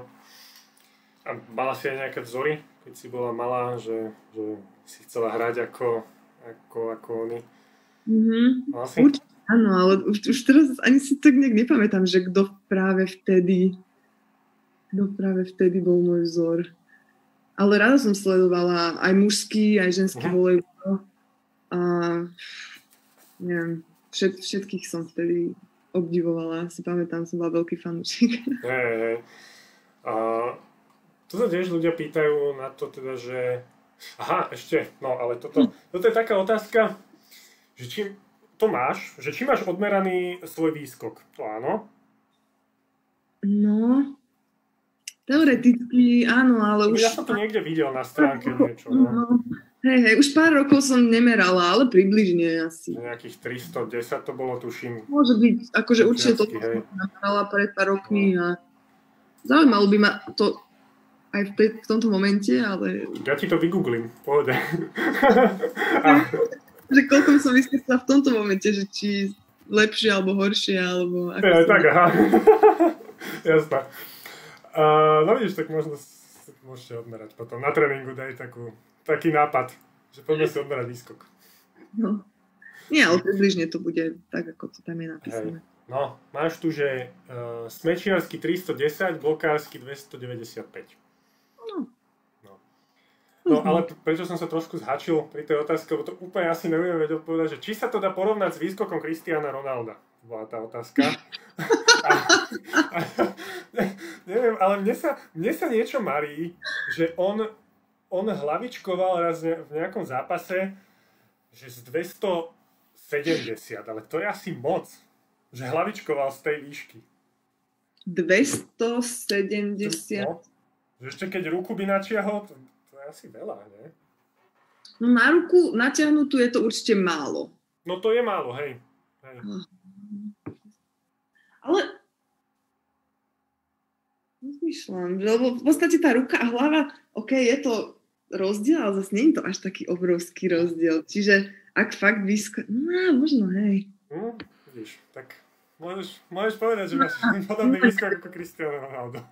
A mala si aj nejaké vzory, keď si bola malá, že, že si chcela hrať ako, ako, ako oni? Uh-huh. Mala si? Určite, Áno, ale už, už teraz ani si tak nejak nepamätám, že kto práve vtedy kto práve vtedy bol môj vzor. Ale rada som sledovala aj mužský, aj ženský uh-huh. volejbal. A neviem, všet, všetkých som vtedy obdivovala. Si pamätám, som bola veľký fanúšik. Hej, hej. A tu sa tiež ľudia pýtajú na to teda, že... Aha, ešte, no ale toto, toto je taká otázka, že či to máš, že či máš odmeraný svoj výskok, to áno? No, teoreticky áno, ale už... Ja som to niekde videl na stránke niečo, no. no. Hej, hej, už pár rokov som nemerala, ale približne asi. Nejakých tristodesať to bolo, tuším. Môže byť, akože určite to som namerala pred pár rokmi a zaujímalo by ma to aj v, tej, v tomto momente, ale... Ja ti to vygooglím, pohode. Že koľko som vyskytla v tomto momente, že či lepšie alebo horšie, alebo... Ako ja, tak, aha. Jasná. Uh, no vidíš, tak možno môžete odmerať potom. Na tréningu daj takú, taký nápad, že poďme si odmerať výskok. No. Nie, ale približne to bude tak, ako to tam je napísané. Hej. No, máš tu, že uh, smečiarsky tristodesať, blokársky dvestodeväťdesiatpäť. No. No, ale prečo som sa trošku zhačil pri tej otázke, lebo to úplne asi neviem vedieť odpovedať, že či sa to dá porovnať s výskokom Cristiana Ronalda. Bola tá otázka. A, a, ne, neviem, ale mne sa, mne sa niečo marí, že on, on hlavičkoval raz v nejakom zápase, že z dvestosedemdesiat, ale to je asi moc, že hlavičkoval z tej výšky. dvestosedemdesiat? No, že ešte keď ruku by načiahol, to, to je asi veľa, nie? No na ruku natiahnutú je to určite málo. No to je málo, hej. hej. Ale rozmýšľam, lebo v podstate tá ruka a hlava, ok, je to rozdiel, ale zase nie je to až taký obrovský rozdiel. Čiže ak fakt vysko... No, možno, hej. Hm, vidíš, tak môžeš, môžeš povedať, že máš podobný výskok ako Cristiano Ronaldo.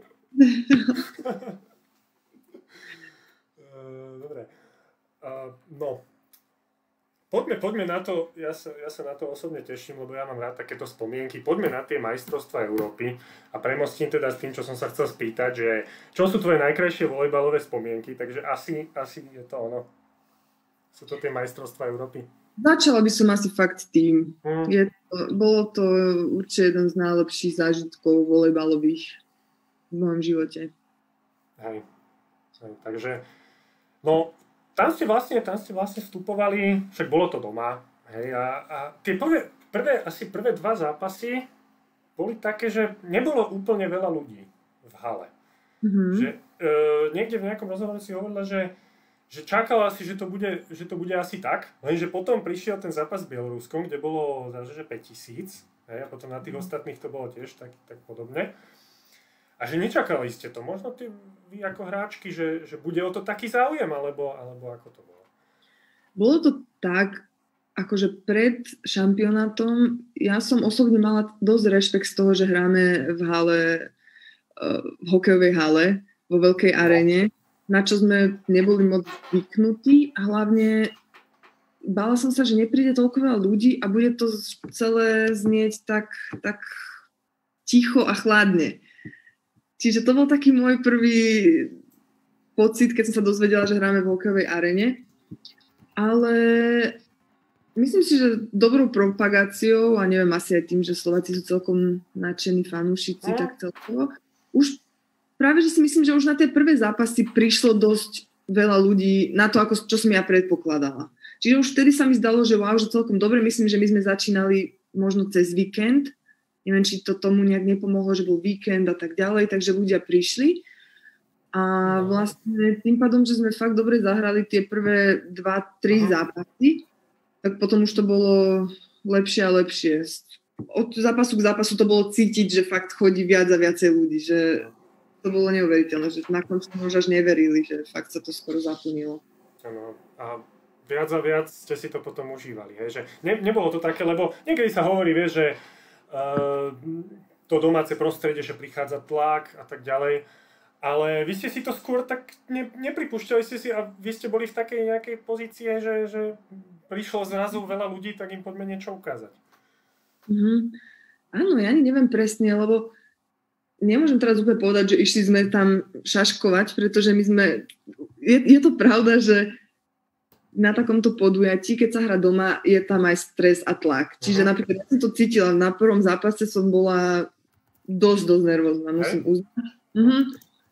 Dobre. Uh, no. Poďme, poďme na to, ja sa, ja sa na to osobne teším, lebo ja mám rád takéto spomienky. Poďme na tie majstrovstvá Európy a premostím teda s tým, čo som sa chcel spýtať, že čo sú tvoje najkrajšie volejbalové spomienky, takže asi, asi je to ono. Sú to tie majstrovstvá Európy? Začala by som asi fakt tým. Hmm. Je to, bolo to určite jeden z najlepších zážitkov volejbalových v mojom živote. Hej. Hej. Takže, no, tam ste vlastne, tam ste vlastne vstupovali, však bolo to doma, hej, a, a tie prvé, prvé, asi prvé dva zápasy boli také, že nebolo úplne veľa ľudí v hale. Mm-hmm. Že e, niekde v nejakom rozhovore si hovorila, že, že čakala si, že to bude, že to bude asi tak, lenže potom prišiel ten zápas s Bieloruskom, kde bolo že päťtisíc, hej, a potom na tých mm-hmm. ostatných to bolo tiež tak, tak podobne. A že nečakali ste to, možno ty, vy ako hráčky, že, že bude o to taký záujem, alebo, alebo ako to bolo? Bolo to tak, akože pred šampionátom ja som osobne mala dosť rešpekt z toho, že hráme v hale, v hokejovej hale, vo veľkej aréne, na čo sme neboli moc zvyknutí a hlavne bála som sa, že nepríde toľko veľa ľudí a bude to celé znieť tak, tak ticho a chladne. Čiže to bol taký môj prvý pocit, keď som sa dozvedela, že hráme v hokejovej arene. Ale myslím si, že dobrou propagáciou, a neviem, asi aj tým, že Slováci sú celkom nadšení fanúšici, tak celkovo. Už práve, že si myslím, že už na tie prvé zápasy prišlo dosť veľa ľudí na to, ako, čo som ja predpokladala. Čiže už vtedy sa mi zdalo, že wow, že celkom dobre. Myslím, že my sme začínali možno cez víkend. Neviem, či to tomu nejak nepomohlo, že bol víkend a tak ďalej, takže ľudia prišli. A vlastne tým pádom, že sme fakt dobre zahrali tie prvé dva, tri zápasy, tak potom už to bolo lepšie a lepšie. Od zápasu k zápasu to bolo cítiť, že fakt chodí viac a viacej ľudí, že to bolo neuveriteľné, že na konci už až neverili, že fakt sa to skoro zaplnilo. Áno. A viac a viac ste si to potom užívali, hej? Že ne, nebolo to také, lebo niekedy sa hovorí, vieš, že Uh, to domáce prostredie, že prichádza tlak a tak ďalej. Ale vy ste si to skôr tak ne, nepripúšťali ste si a vy ste boli v takej nejakej pozícii, že, že prišlo zrazu veľa ľudí, tak im poďme niečo ukázať. Mm-hmm. Áno, ja ani neviem presne, lebo nemôžem teraz úplne povedať, že išli sme tam šaškovať, pretože my sme... Je, je to pravda, že na takomto podujatí, keď sa hrá doma, je tam aj stres a tlak. Čiže uh-huh. napríklad ja som to cítila, na prvom zápase som bola dosť, dosť nervózna, musím uznať. Uh-huh.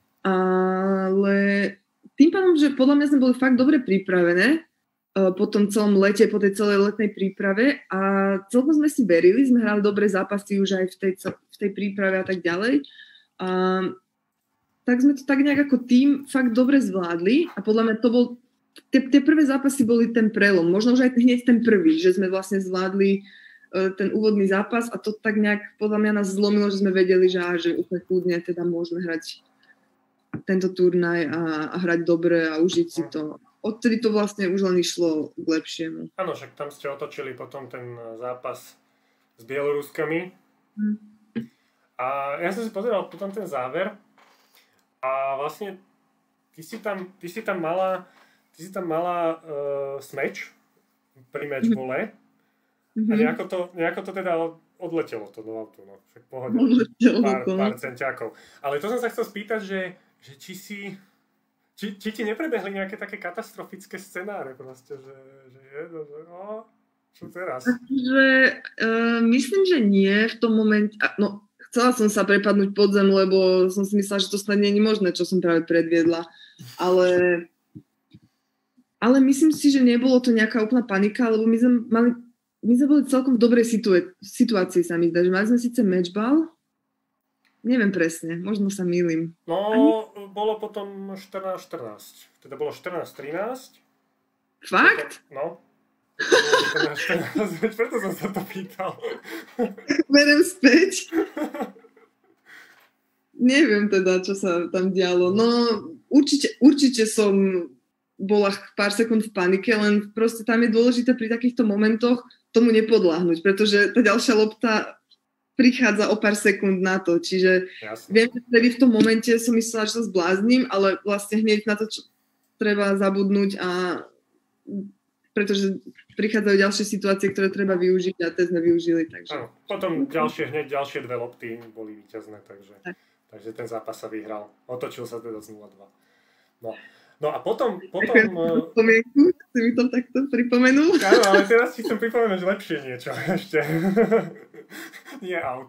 Ale tým pádom, že podľa mňa sme boli fakt dobre pripravené uh, po tom celom lete, po tej celej letnej príprave a celkom sme si verili, sme hrali dobré zápasy už aj v tej, v tej príprave a tak ďalej. Uh, tak sme to tak nejak ako tým fakt dobre zvládli a podľa mňa to bol Tie, tie prvé zápasy boli ten prelom, možno už aj hneď ten prvý, že sme vlastne zvládli uh, ten úvodný zápas a to tak nejak podľa mňa nás zlomilo, že sme vedeli, že, á, že úplne kľudne teda môžeme hrať tento turnaj a, a hrať dobre a užiť si to. Odtedy to vlastne už len išlo k lepšiemu. Áno, však tam ste otočili potom ten zápas s Bieloruskami. Hmm. A ja som si pozeral potom ten záver a vlastne ty si tam, ty si tam mala Ty si tam mala uh, smeč pri matchbole mm-hmm. a nejako to, nejako to teda odletelo to do autu, no. Však pohode, pár, pár centiakov. Ale to som sa chcel spýtať, že, že či si, či, či ti neprebehli nejaké také katastrofické scenáre proste, že, že je, no, že no, čo teraz? Že, uh, myslím, že nie v tom momente, no chcela som sa prepadnúť pod zem, lebo som si myslela, že to snad nie je možné, čo som práve predviedla, ale Ale myslím si, že nebolo to nejaká úplná panika, lebo my sme, mali, my sme boli celkom v dobrej situ- situácii, sa mi zdá, že mali sme síce matchball, neviem presne, možno sa mýlim. No, Ani... bolo potom štrnásť štrnásť, teda bolo štrnásť trinásť. Fakt? No, štrnásť štrnásť, preto som sa to pýtal. Berem späť. Neviem teda, čo sa tam dialo. No, určite, určite som bola pár sekúnd v panike, len proste tam je dôležité pri takýchto momentoch tomu nepodľahnúť, pretože tá ďalšia lopta prichádza o pár sekúnd na to, čiže Jasne. Viem, že vtedy v tom momente som myslela, že sa zblázním, ale vlastne hneď na to čo treba zabudnúť a pretože prichádzajú ďalšie situácie, ktoré treba využiť a tie sme využili. Takže... Áno, potom ďalšie, hneď ďalšie dve lopty boli víťazné, takže, tak. takže ten zápas sa vyhral. Otočil sa teda z nula dva. No. No a potom... potom Spomienku, si mi to takto pripomenul. Áno, ale teraz si chcem pripomenúť lepšie niečo ešte. Nie out.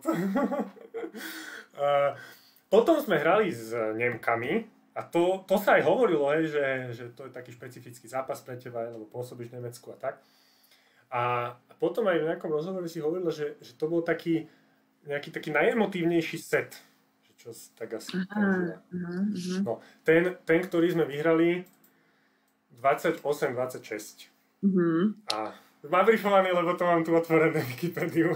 uh, potom sme hrali s Nemkami a to, to sa aj hovorilo, hej, že, že to je taký špecifický zápas pre teba, lebo pôsobíš v Nemecku a tak. A potom aj v nejakom rozhovore si hovorilo, že, že to bol taký nejaký taký najemotívnejší set. Čo tak asi aha, aha, aha. No, ten, ten, ktorý sme vyhrali dvadsaťosem dvadsaťšesť. Uh-huh. A mám briefovaný, lebo to mám tu otvorené Wikipédiu.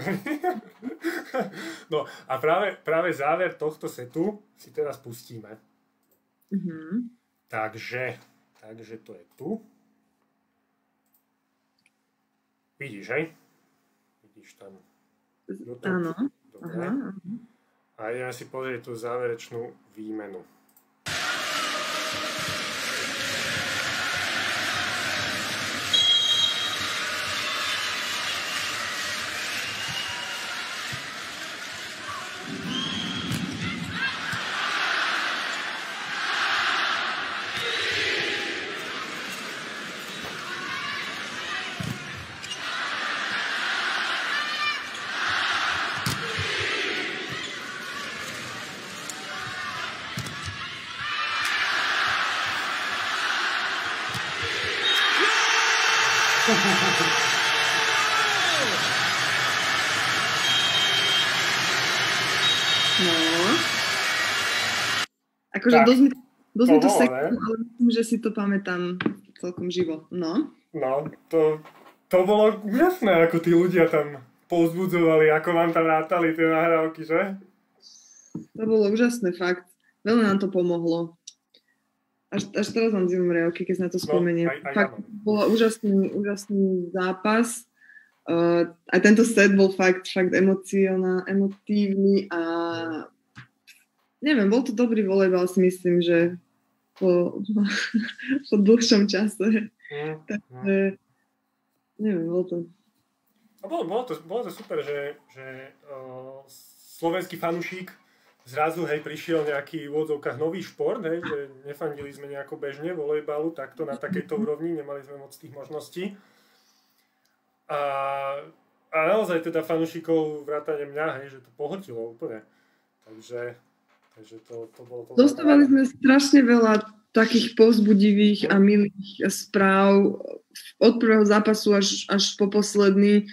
No a práve, práve záver tohto setu si teraz pustíme. Uh-huh. Takže, takže to je tu. Vidíš, hej? Vidíš tam. Áno. Dobre. Aha, aha. A ideme si pozrieť tú záverečnú výmenu. No. Akože dosť mi, dosť mi to seklo, ale myslím, že si to pamätám celkom živo. No. No, to, to bolo úžasné, ako tí ľudia tam povzbudzovali, ako vám tam rátali tie nahrávky, že? To bolo úžasné, fakt. Veľmi nám to pomohlo. Až, až teraz mám zimomriavky, keď sa na to spomeniem. No, fakt, bol úžasný, úžasný zápas. Uh, aj tento set bol fakt, fakt emotívny a neviem, bol to dobrý volejbal, si myslím, že po, po dlhšom čase. Mm, Takže, neviem, bol to A bolo, bolo, to, bolo to super, že, že uh, slovenský fanúšik zrazu, hej, prišiel nejaký v úvodzovkách nový šport, hej, že nefandili sme nejako bežne volejbalu, takto na takejto úrovni, nemali sme moc tých možností. A, a naozaj teda fanúšikov vrátane mňa, hej, že to pohltilo úplne. Takže, takže to, to bolo... To Dostávali sme strašne veľa takých povzbudivých a milých správ od prvého zápasu až, až po posledný.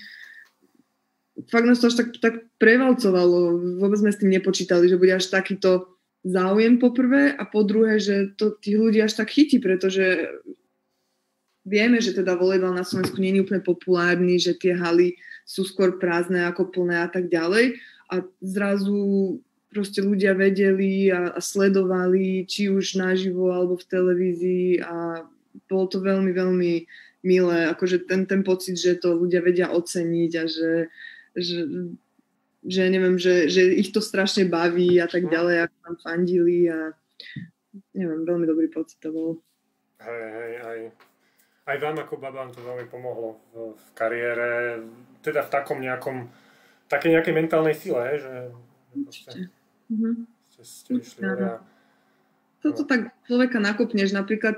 Fakt nás to až tak, tak prevalcovalo. Vôbec sme s tým nepočítali, že bude až takýto záujem po prvé a po druhé, že to tých ľudí až tak chytí, pretože vieme, že teda volejbal na Slovensku nie je úplne populárny, že tie haly sú skôr prázdne ako plné a tak ďalej. A zrazu proste ľudia vedeli a, a sledovali, či už naživo alebo v televízii a bolo to veľmi, veľmi milé. Akože ten, ten pocit, že to ľudia vedia oceniť a že Že, že neviem, že, že ich to strašne baví a tak ďalej, ako tam fandili a neviem, veľmi dobrý pocit to bol. Hej, hej, aj, aj vám ako babám to veľmi pomohlo v, v kariére, teda v takom nejakom, také nejakej mentálnej sile, hej, že Určite. Mhm. ste, ste išli a... Toto tak človeka nakopneš, napríklad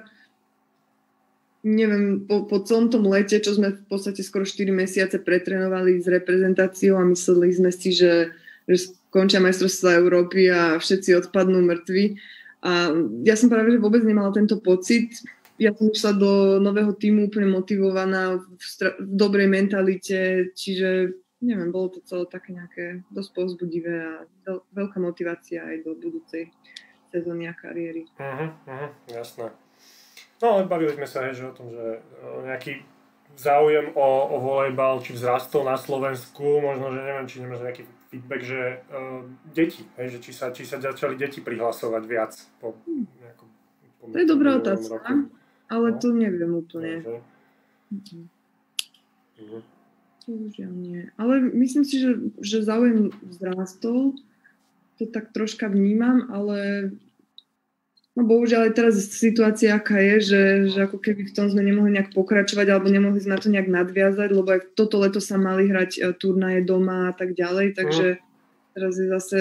neviem, po, po celom tom lete, čo sme v podstate skoro štyri mesiace pretrénovali s reprezentáciou a mysleli sme si, že, že skončia majstrovstvá Európy a všetci odpadnú mŕtvi. A ja som práve že vôbec nemala tento pocit. Ja som išla do nového tímu úplne motivovaná, v, stra- v dobrej mentalite, čiže neviem, bolo to celé také nejaké dosť povzbudivé a veľ- veľká motivácia aj do budúcej sezóny a kariéry. Uh-huh, uh-huh, jasné. No, ale bavili sme sa, hej, že o tom, že nejaký záujem o, o volejbal, či vzrastol na Slovensku, možno, že neviem, či nemáš nejaký feedback, že uh, deti, hej, že či sa, či sa začali deti prihlasovať viac po nejakom... Po to je dobrá otázka, roku. Ale no. To neviem úplne. No, mhm. Mhm. Bohužiaľ nie. Ale myslím si, že, že záujem vzrástol, to tak troška vnímam, ale... No bohužiaľ aj teraz situácia aká je, že, že ako keby v tom sme nemohli nejak pokračovať alebo nemohli sme na to nejak nadviazať, lebo aj toto leto sa mali hrať turnaje doma a tak ďalej, takže teraz je zase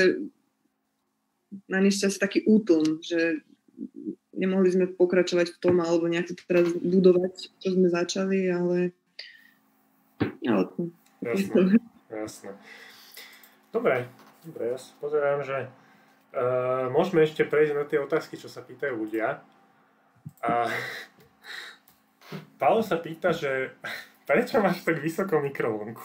na nešťastie taký útlm, že nemohli sme pokračovať v tom alebo nejak to teraz budovať, čo sme začali, ale... ale to... Jasné, jasné. Dobre, dobre, ja sa pozerám, že Uh, môžeme ešte prejsť na tie otázky, čo sa pýtajú ľudia. A Paolo sa pýta, že prečo máš tak vysoko mikrovlnku?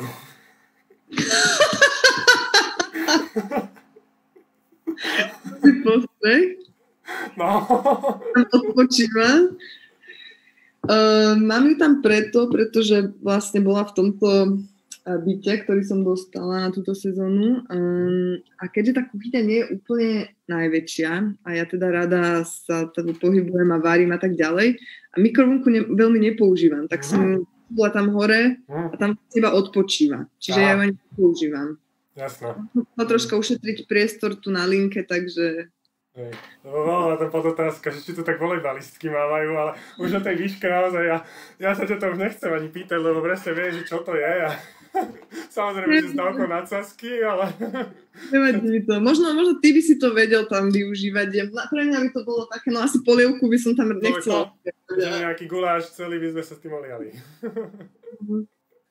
Si postreh? No. Tam odpočíva. Uh, mám ju tam preto, pretože vlastne bola v tomto byte, ktorý som dostala na túto sezónu. Um, a keďže tá kuchyňa nie je úplne najväčšia a ja teda rada sa teda pohybujem a varím a tak ďalej a mikrovlnku ne, veľmi nepoužívam, tak som bola tam hore a tam iba odpočíva. Čiže ja ju ani nepoužívam. Jasné. Chcela troška ušetriť priestor tu na linke, takže... Hej. No, no, tam podotázka, že či to tak volejbalistky mávajú, ale už o tej výške naozaj ja, ja sa ťa to už nechcem ani pýtať, lebo presne vieš, že čo to je a samozrejme, že znávko nadsazky, ale... Nevadí mi to. Možno, možno ty by si to vedel tam využívať. Pre mňa by to bolo také, no asi polievku by som tam nechcela. No, že nejaký guláš celý by sme sa s tým oliali. Mm-hmm.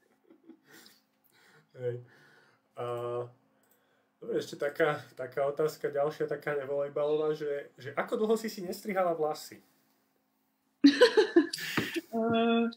Hej. Uh, dobre, ešte taká, taká otázka, ďalšia taká nevolejbalová, že, že ako dlho si si nestrihala vlasy? uh...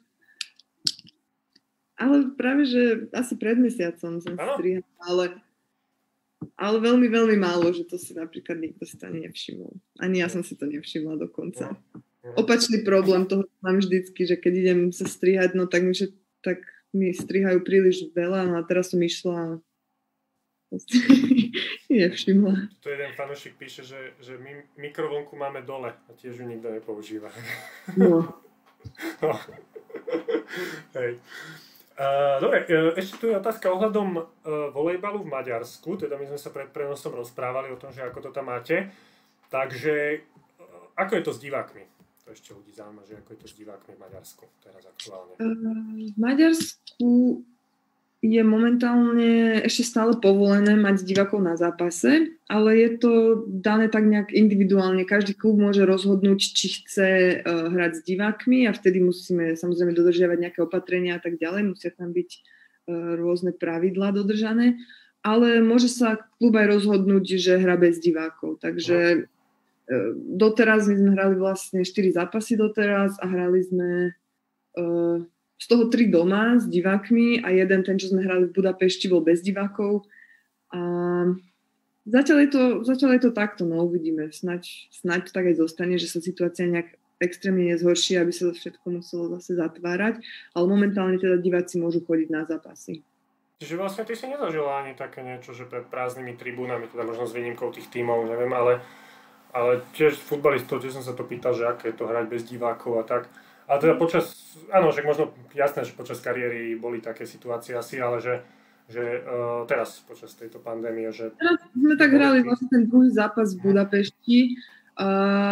Ale práve, že asi pred mesiacom som strihala, ale, ale veľmi, veľmi málo, že to si napríklad nikto si to ani nevšimol. Ani ja som si to nevšimla dokonca. Opačný problém toho mám vždycky, že keď idem sa strihať, no tak mi, že, tak mi strihajú príliš veľa, no a teraz som išla a nevšimla. Tu jeden fanúšik píše, že, že my mikrovlnku máme dole a tiež ju nikto nepoužíva. No. no. Hej. Uh, dobre, ešte tu je otázka ohľadom uh, volejbalu v Maďarsku, teda my sme sa pred prenosom rozprávali o tom, že ako to tam máte, takže uh, ako je to s divákmi? To ešte ľudí zaujíma, že ako je to s divákmi v Maďarsku teraz aktuálne. Uh, v Maďarsku je momentálne ešte stále povolené mať divákov na zápase, ale je to dané tak nejak individuálne. Každý klub môže rozhodnúť, či chce uh, hrať s divákmi a vtedy musíme samozrejme dodržiavať nejaké opatrenia a tak ďalej. Musia tam byť uh, rôzne pravidlá dodržané, ale môže sa klub aj rozhodnúť, že hra bez divákov. Takže uh, doteraz my sme hrali vlastne štyri zápasy doteraz a hrali sme uh, z toho tri doma s divákmi a jeden, ten, čo sme hrali v Budapešti, bol bez divákov. A zatiaľ je to, zatiaľ je to takto, no uvidíme. Snaď, snaď to tak aj zostane, že sa situácia nejak extrémne nezhorší, aby sa to všetko muselo zase zatvárať. Ale momentálne teda diváci môžu chodiť na zápasy. Čiže vlastne ty si nezažila ani také niečo, že pred prázdnymi tribúnami, teda možno s výnimkou tých tímov, neviem, ale, ale tiež futbalistov, tiež som sa to pýtal, že aké je to hrať bez divákov a tak. Ale teda počas, áno, že možno jasné, že počas kariéry boli také situácie asi, ale že, že uh, teraz počas tejto pandémie, že... Teraz sme tak hrali vlastne ten druhý zápas v Budapešti a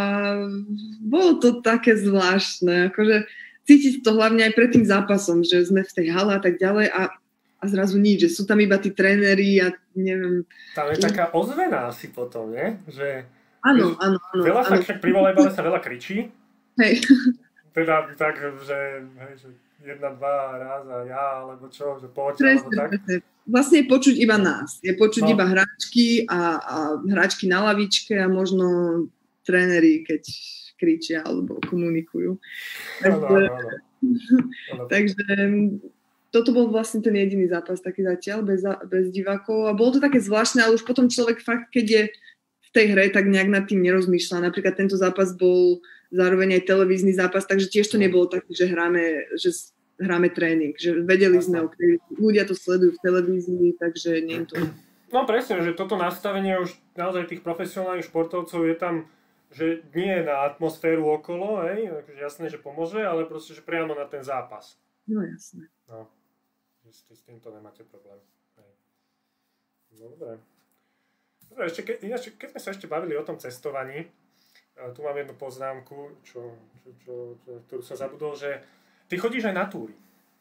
bolo to také zvláštne, akože cítiť to hlavne aj pred tým zápasom, že sme v tej hale a tak ďalej a, a zrazu nič, že sú tam iba tí tréneri a neviem... Tam je taká ozvená asi potom, nie? Že... Áno, áno, áno. Veľa sa však pri volejbale sa veľa kričí. Hej. Teda tak, že, hej, že jedna, dva raz a ja, alebo čo, že poď, alebo tak. Vlastne je počuť iba nás. Je počuť no. iba hráčky a, a hráčky na lavičke a možno tréneri, keď kričia alebo komunikujú. Takže, no, no, no, no. takže toto bol vlastne ten jediný zápas taký zatiaľ, bez, bez divákov. A bolo to také zvláštne, ale už potom človek fakt, keď je v tej hre, tak nejak nad tým nerozmýšľa. Napríklad tento zápas bol zároveň aj televízny zápas, takže tiež to nebolo také, že hráme, že hráme tréning, že vedeli sme, okay, ľudia to sledujú v televízii, takže nie je to... No presne, že toto nastavenie už naozaj tých profesionálnych športovcov je tam, že nie na atmosféru okolo, hej, takže jasné, že pomôže, ale proste, že priamo na ten zápas. No jasné. No, s, s týmto nemáte problém. Hej. Dobre. Dobre, ešte ke, ináč, keď sme sa ešte bavili o tom cestovaní, tu mám jednu poznámku, čo, čo, čo, čo, ktorú som zabudol, že ty chodíš aj na túry.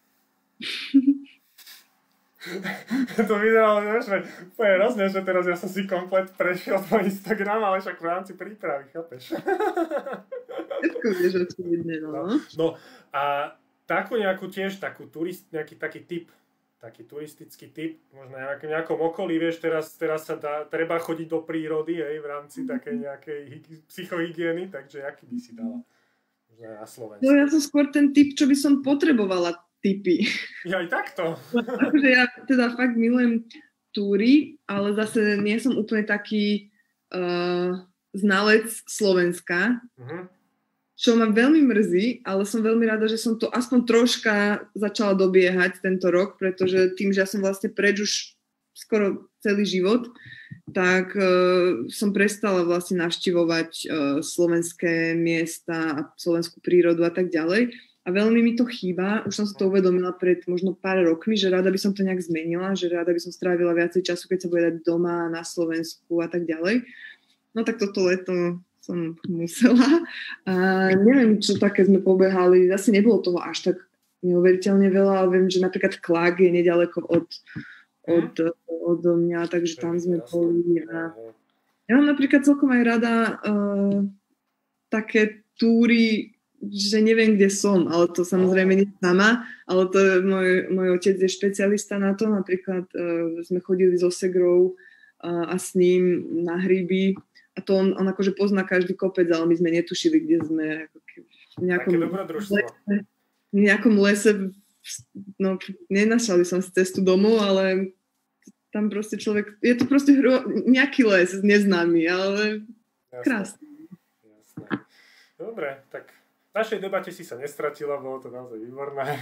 To vyzeralo, že úplne hrozne, že teraz ja som si komplet prešiel po Instagram, ale však v rámci prípravy, chápeš? Všetko vieš, očividne, no. No, no a takú nejakú tiež, takú turist, nejaký taký typ, taký turistický typ, možno nejaký, nejakom okolí, vieš, teraz, teraz sa dá, treba chodiť do prírody, hej, v rámci takej nejakej hy- psychohygieny, takže aký by si dala? Možno na Slovensku. No ja som skôr ten typ, čo by som potrebovala tipy. Ja aj takto. Takže ja teda fakt milujem túry, ale zase nie som úplne taký uh, znalec Slovenska, uh-huh. Čo ma veľmi mrzí, ale som veľmi rada, že som to aspoň troška začala dobiehať tento rok, pretože tým, že ja som vlastne preč už skoro celý život, tak uh, som prestala vlastne navštevovať uh, slovenské miesta a slovenskú prírodu a tak ďalej. A veľmi mi to chýba. Už som sa to uvedomila pred možno pár rokmi, že rada by som to nejak zmenila, že rada by som strávila viacej času, keď sa bude dať doma, na Slovensku a tak ďalej. No tak toto leto som musela. A neviem, čo také sme pobehali. Zase nebolo toho až tak neuveriteľne veľa, ale viem, že napríklad Klag je nedaleko od, od, od mňa, takže tam sme boli. A ja mám napríklad celkom aj rada uh, také túry, že neviem, kde som, ale to samozrejme nie sama, ale to je, môj, môj otec je špecialista na to. Napríklad uh, sme chodili so Segrou uh, a s ním na hryby. A to on, on akože pozná každý kopec, ale my sme netušili, kde sme. Ako v nejakom lese, v nejakom lese, no nenašla by som si cestu domov, ale tam proste človek, je to proste hru, nejaký les neznámy, ale jasné. Krásny. Jasné. Dobre, tak v našej debate si sa nestratila, bolo to naozaj výborné.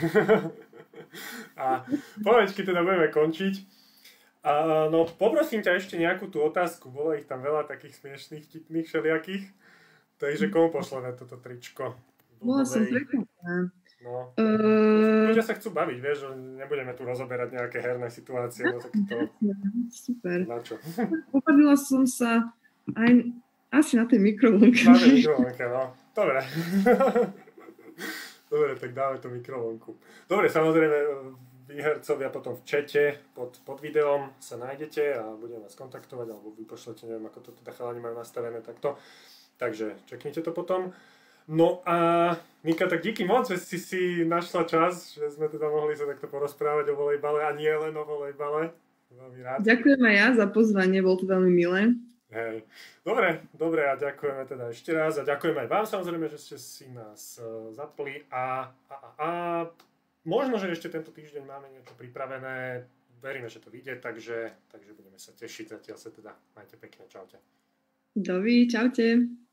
A pomaličky teda budeme končiť. A, no, poprosím ťa ešte nejakú tú otázku, bolo ich tam veľa takých smiešných, tipných, všelijakých. Takže komu pošleme toto tričko? Bola som prekvapená. No, uh... ľudia sa chcú baviť, vieš, že nebudeme tu rozoberať nejaké herné situácie. No, tak to... Super. Na čo? Popadila som sa aj asi na tej mikrovlnke. Na tej mikrovlnke, no. Dobre. Dobre, tak dáme tú mikrovlnku. Dobre, samozrejme, výhercovia potom v čete pod, pod videom sa nájdete a budem vás kontaktovať, alebo vy pošlete, neviem, ako to teda chalani majú nastavené takto. Takže čeknite to potom. No a Nika, tak díky moc, že si si našla čas, že sme teda mohli sa takto porozprávať o volejbale a nie len o volejbale. Veľmi rád. Ďakujem aj ja za pozvanie, bolo to veľmi milé. Hej. Dobre, dobre a ďakujeme teda ešte raz a ďakujem aj vám samozrejme, že ste si nás uh, zapli a, a, a, a možno, že ešte tento týždeň máme niečo pripravené, veríme, že to vyjde, takže, takže budeme sa tešiť, zatiaľ sa teda majte pekne, čaute. Dovi, čaute.